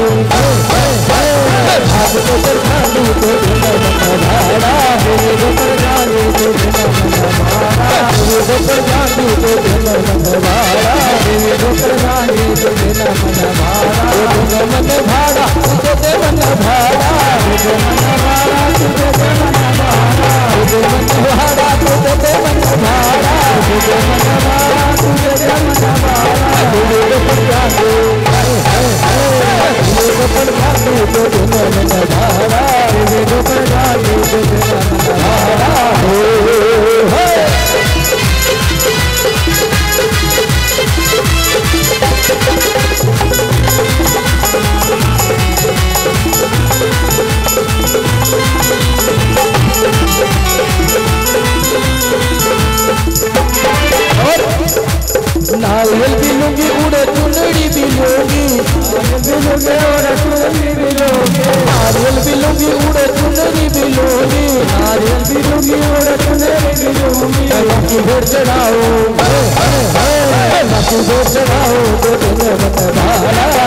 भाग को दर जादू तो बिना मन भाड़ा, मेरे को दर जादू तो बिना मन भाड़ा, मेरे को दर जादू तो बिना मन भाड़ा, मेरे को दर जादू तो बिना मन भाड़ा, बिना मन भाड़ा तुझे दे मन भाड़ा, तुझे मन भाड़ा, तुझे दे मन भाड़ा, तुझे मन भाड़ा, तुझे दे मन भाड़ा, तुझे मन भाड़ा, तुझे दे मन भाड़ा। तुझे को पर जादू, तुझे को पर जादू तो बिना मन भाड़ा, तुझे को पर जादू तो बिना मन भाड़ा। नारियल भी लूंगी, उड़े चुनरी भी लूंगी, नारियल भी लूंगी, उड़े चुनरी भी लूंगी, नारियल भी दूंगी और चुनरी भी दूंगी। बाकी भोर चढ़ाओ बाकी भोर चढ़ाओ तो दिन मन भारा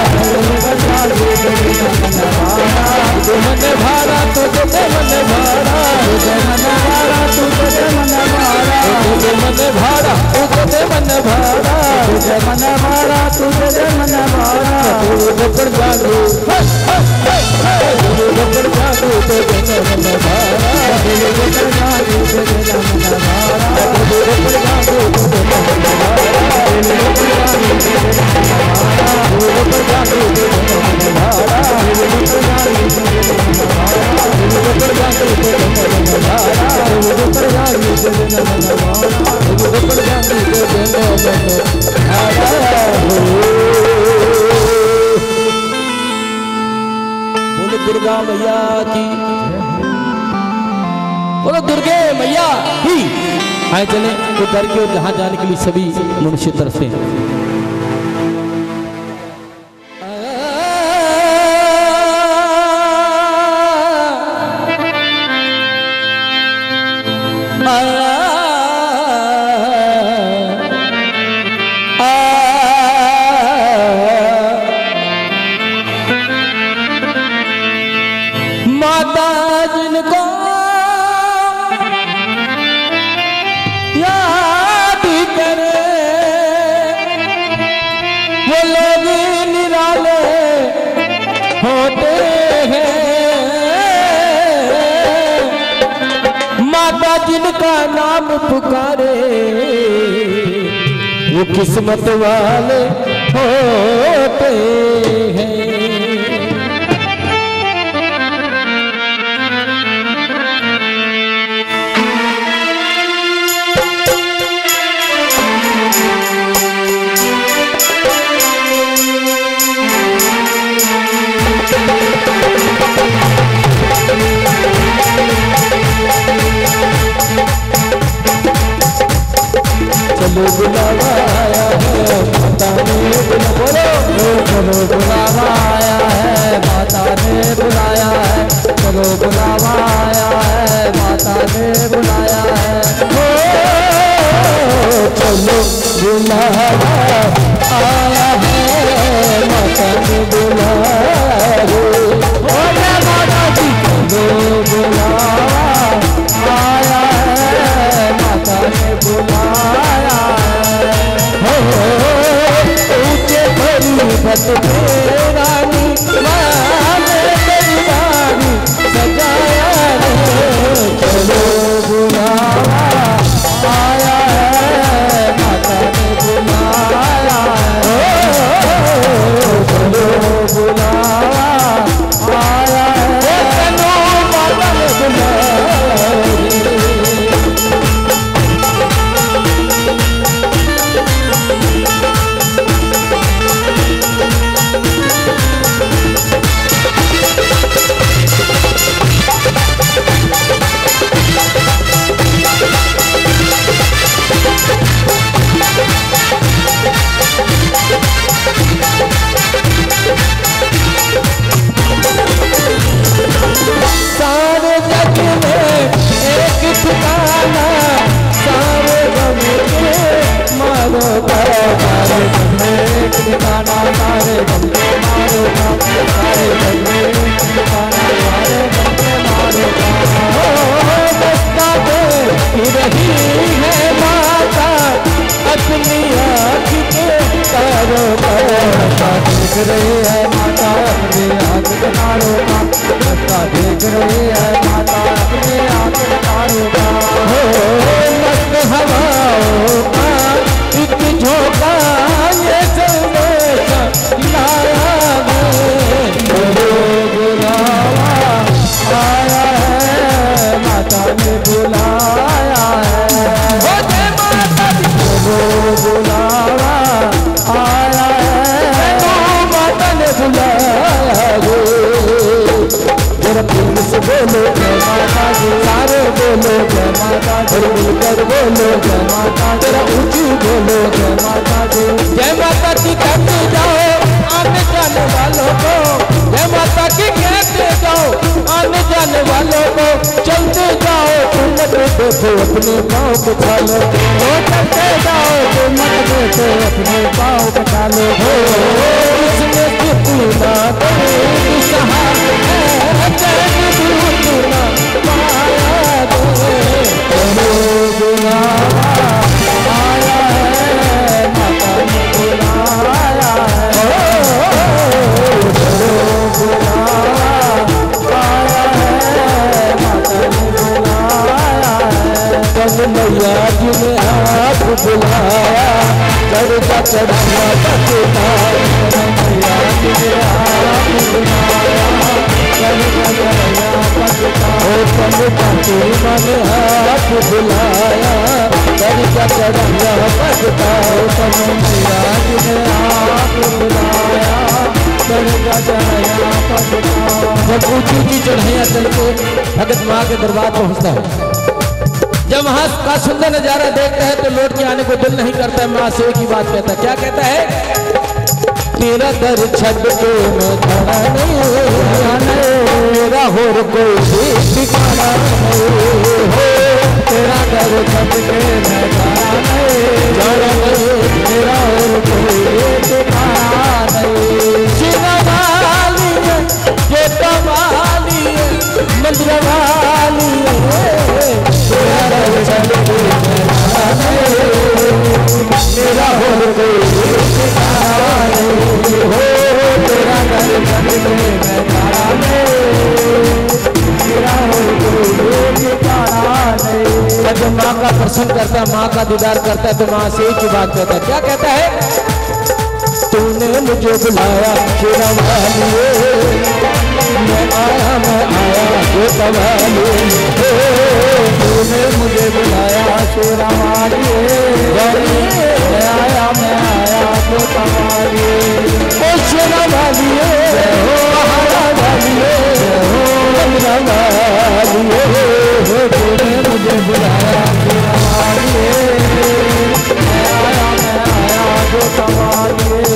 तो मन भारा तो तुझे मन भारा तुझे मन भारा तुझे मन भारा तुझे मन भारा तुझे मन भारा तुझे मन भारा तुझे मन भारा पर जागो पर जागो तो दिन मन भारा पर जागो तुझे मन भारा पर जागो तो दिन मन भारा पर जागो तो दिन मन भारा बोलो दुर्गा मैया की, बोलो दुर्गे मैया की। आए चले उतर के और जहां जाने के लिए सभी मनुष्य तरफे माता जिनको याद करे वो लोग निराले होते हैं। माता जिनका नाम पुकारे वो किस्मत वाले होते हैं। चलो बुलावा आया है माता ने बुला बोलो चलो बुलावा आया है माता ने बुलाया है चलो बुलावा आया है माता ने बुलाया है हो चलो बुलावा आया है माता ने बुलाया हो माता जी चलो बुलावा आया है माता ने बुलाया हो ऊंचे पर्वत पे रानी माँ ने तेरी वाणी सजाया रे। चलो बुलावा आया है माता ने बुलाया है चलो बुलावा आया है चलो माता ने बुलाया सारे जग में एक ठिकाना सारे गम के मारो सारे गम में एक ठिकाना सारे गम के मारो सारे गम में एक ठिकाना सारे गम के मारो दस्ता दे रही है माता अपनी आँख के तारों पर देख रही है माता अपने आँख के तारों का रास्ता देख रही है माता अपने आँख के तारों का हो मस्त हवाओं का एक झोंका ये संदेश लाया है। चलो बुलावा आया है माता ने बुलाया है हो जय माता दी चलो बुलावा आया है माता ने बुलाया हो। जरा प्रेम से बोलो जय माता दी सारे बोलो जय माता दी मिलकर बोलो जय माता जरा ऊंची बोलो जय माता दी जय माता की कहते जाओ आने जाने वालों को, जय माता की कहते जाओ आने जाने वालों को, चलते जाओ मत देखो अपने पाँव को उठा लो, ओ चलते जाओ तो मत देखो अपने पाँव को उठा लो। हो इसमें कितना तेरी सहारा है, चैन ढूंढना पाया दे। करो बुलावा आया है, माता ने बुलाया है। करो बुलावा आया है, माता ने बुलाया है। कब मैया जी ने आप बुलाया, चढ़ता चढ़ाया बचता। मैया जी ने आप बुलाया, चढ़ता चढ़ाया बचता। ओ कब प्रतिमा ने आप बुलाया, चढ़ता चढ़ाया बचता। ओ कब मैया जी ने आप बुलाया, चढ़ता चढ़ाया बचता। जब ऊंची ऊंची चढ़ाइयाँ चल के भगत माँ के दरबार पहुँचता है, जब वहां का सुंदर नजारा देखता है तो लौट के आने को दिल नहीं करता है। माँ से एक ही बात कहता है, क्या कहता है? तेरा दर छड़ के मैं खड़ा नहीं, मेरा और कोई भी ठिकाना नहीं हो। तेरा दर छड़ के मैं खड़ा नहीं, जाना नहीं, मेरा और कोई भी ठिकाना नहीं। जीना वाली है, ये कमाली है, मंदिर वाली है। तेरा दर छड़ के मैं खड़ा नहीं, मेरा और कोई भी ठिकाना नहीं हो। तेरा दर छड़ के मैं खड़ा नहीं, मेरा और कोई भी ठिकाना नहीं। जब माँ का दर्शन करता है, माँ का दीदार करता है तो माँ से एक ही बात कहता है, क्या कहता है? तूने मुझे बुलाया शेरा वालिए, मैं आया मैं आया जो कवालिए। तूने मुझे बुलाया शेरा वालिए, मैं आया मैं आया जो कवालिए। ओ शेरा वालिए, पहाड़ा वालिए, बंगला वालिए। तूने मुझे बुलाया शेरा वालिए, मैं आया मैं आया जो कवालिए।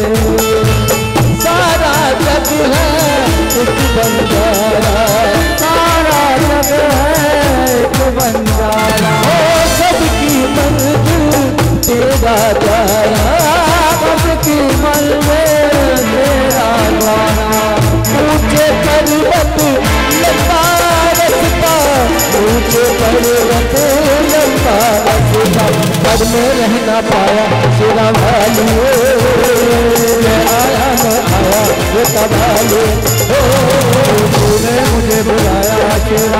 सारा जग है एक बंजारा, सारा जग है एक बंजारा। ओ सबकी मंजिल तेरा द्वारा, सबकी मंजिल तेरा द्वारा। ऊंचे पर्वत लंबा रास्ता, ऊंचे पर्वत लंबा रास्ता, पद में रहना पाया शेरा वालिए। मैं आया मैं आया वो कबाले, ओ तूने मुझे बुलाया शेरा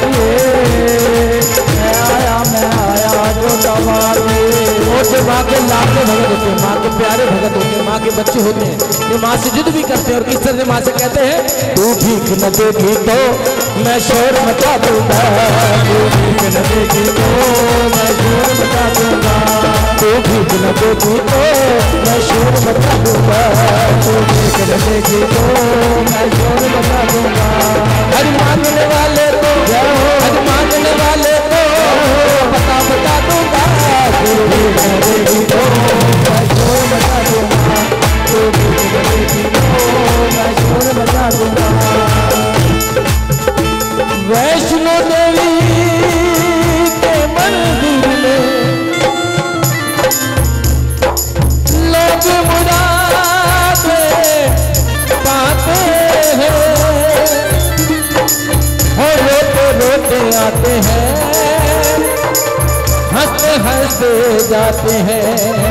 वालिए। मैं आया मैं आया जो कबाले। और जो माँ के लाडले भगत होते हैं, माँ के प्यारे भगत होते हैं, माँ के बच्चे होते हैं, ये माँ से जिद भी करते हैं और किस तरह से माँ से कहते हैं? तू भीख न देगी तो मैं शोर मचा दूंगा, तू भीख न देगी तो मैं शोर मचा दूंगा। तू भीख न देगी तो मैं शोर मचा दूंगा, तू भीख न देगी तो मैं शोर मचा दूंगा। हर मांगने वाले को, हर मांगने वाले को बता बता दूंगा। तू भीख न देगी तो मैं शोर मचा दूंगा, तू भीख न देगी तो मैं शोर मचा दूंगा। वैष्णो देवी के मंदिर में लोग मुरादे पाते हैं, और रोते रोते आते हैं, हंसते हंसते जाते हैं।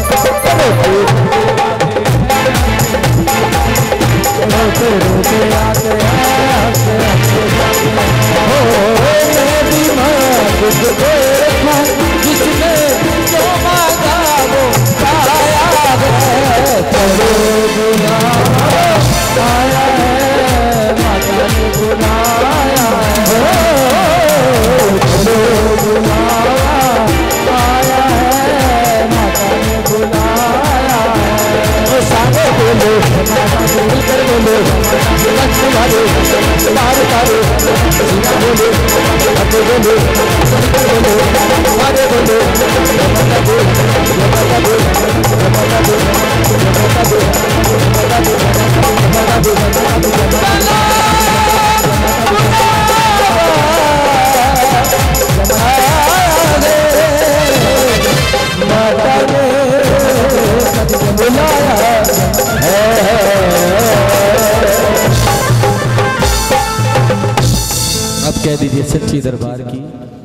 रोते रोते आते हैं, हंसते हंसते जाते हैं। हो मैं भी मांग देखूं, जिसने जो मांगा वो पाया है। चलो बुलावा आया है, माता ने बुलाया है। चलो बुलावा आया है, माता ने बुलाया है। सारे बोलो मिलकर बोलो, लक्ष्य मारो बार तारो, सीना बोलो अब बोलो, मिलकर बोलो सारे बोलो। माता दो माता दो माता दो माता दो माता दो माता दो माता दो। कह दीजिए सच्ची दरबार की।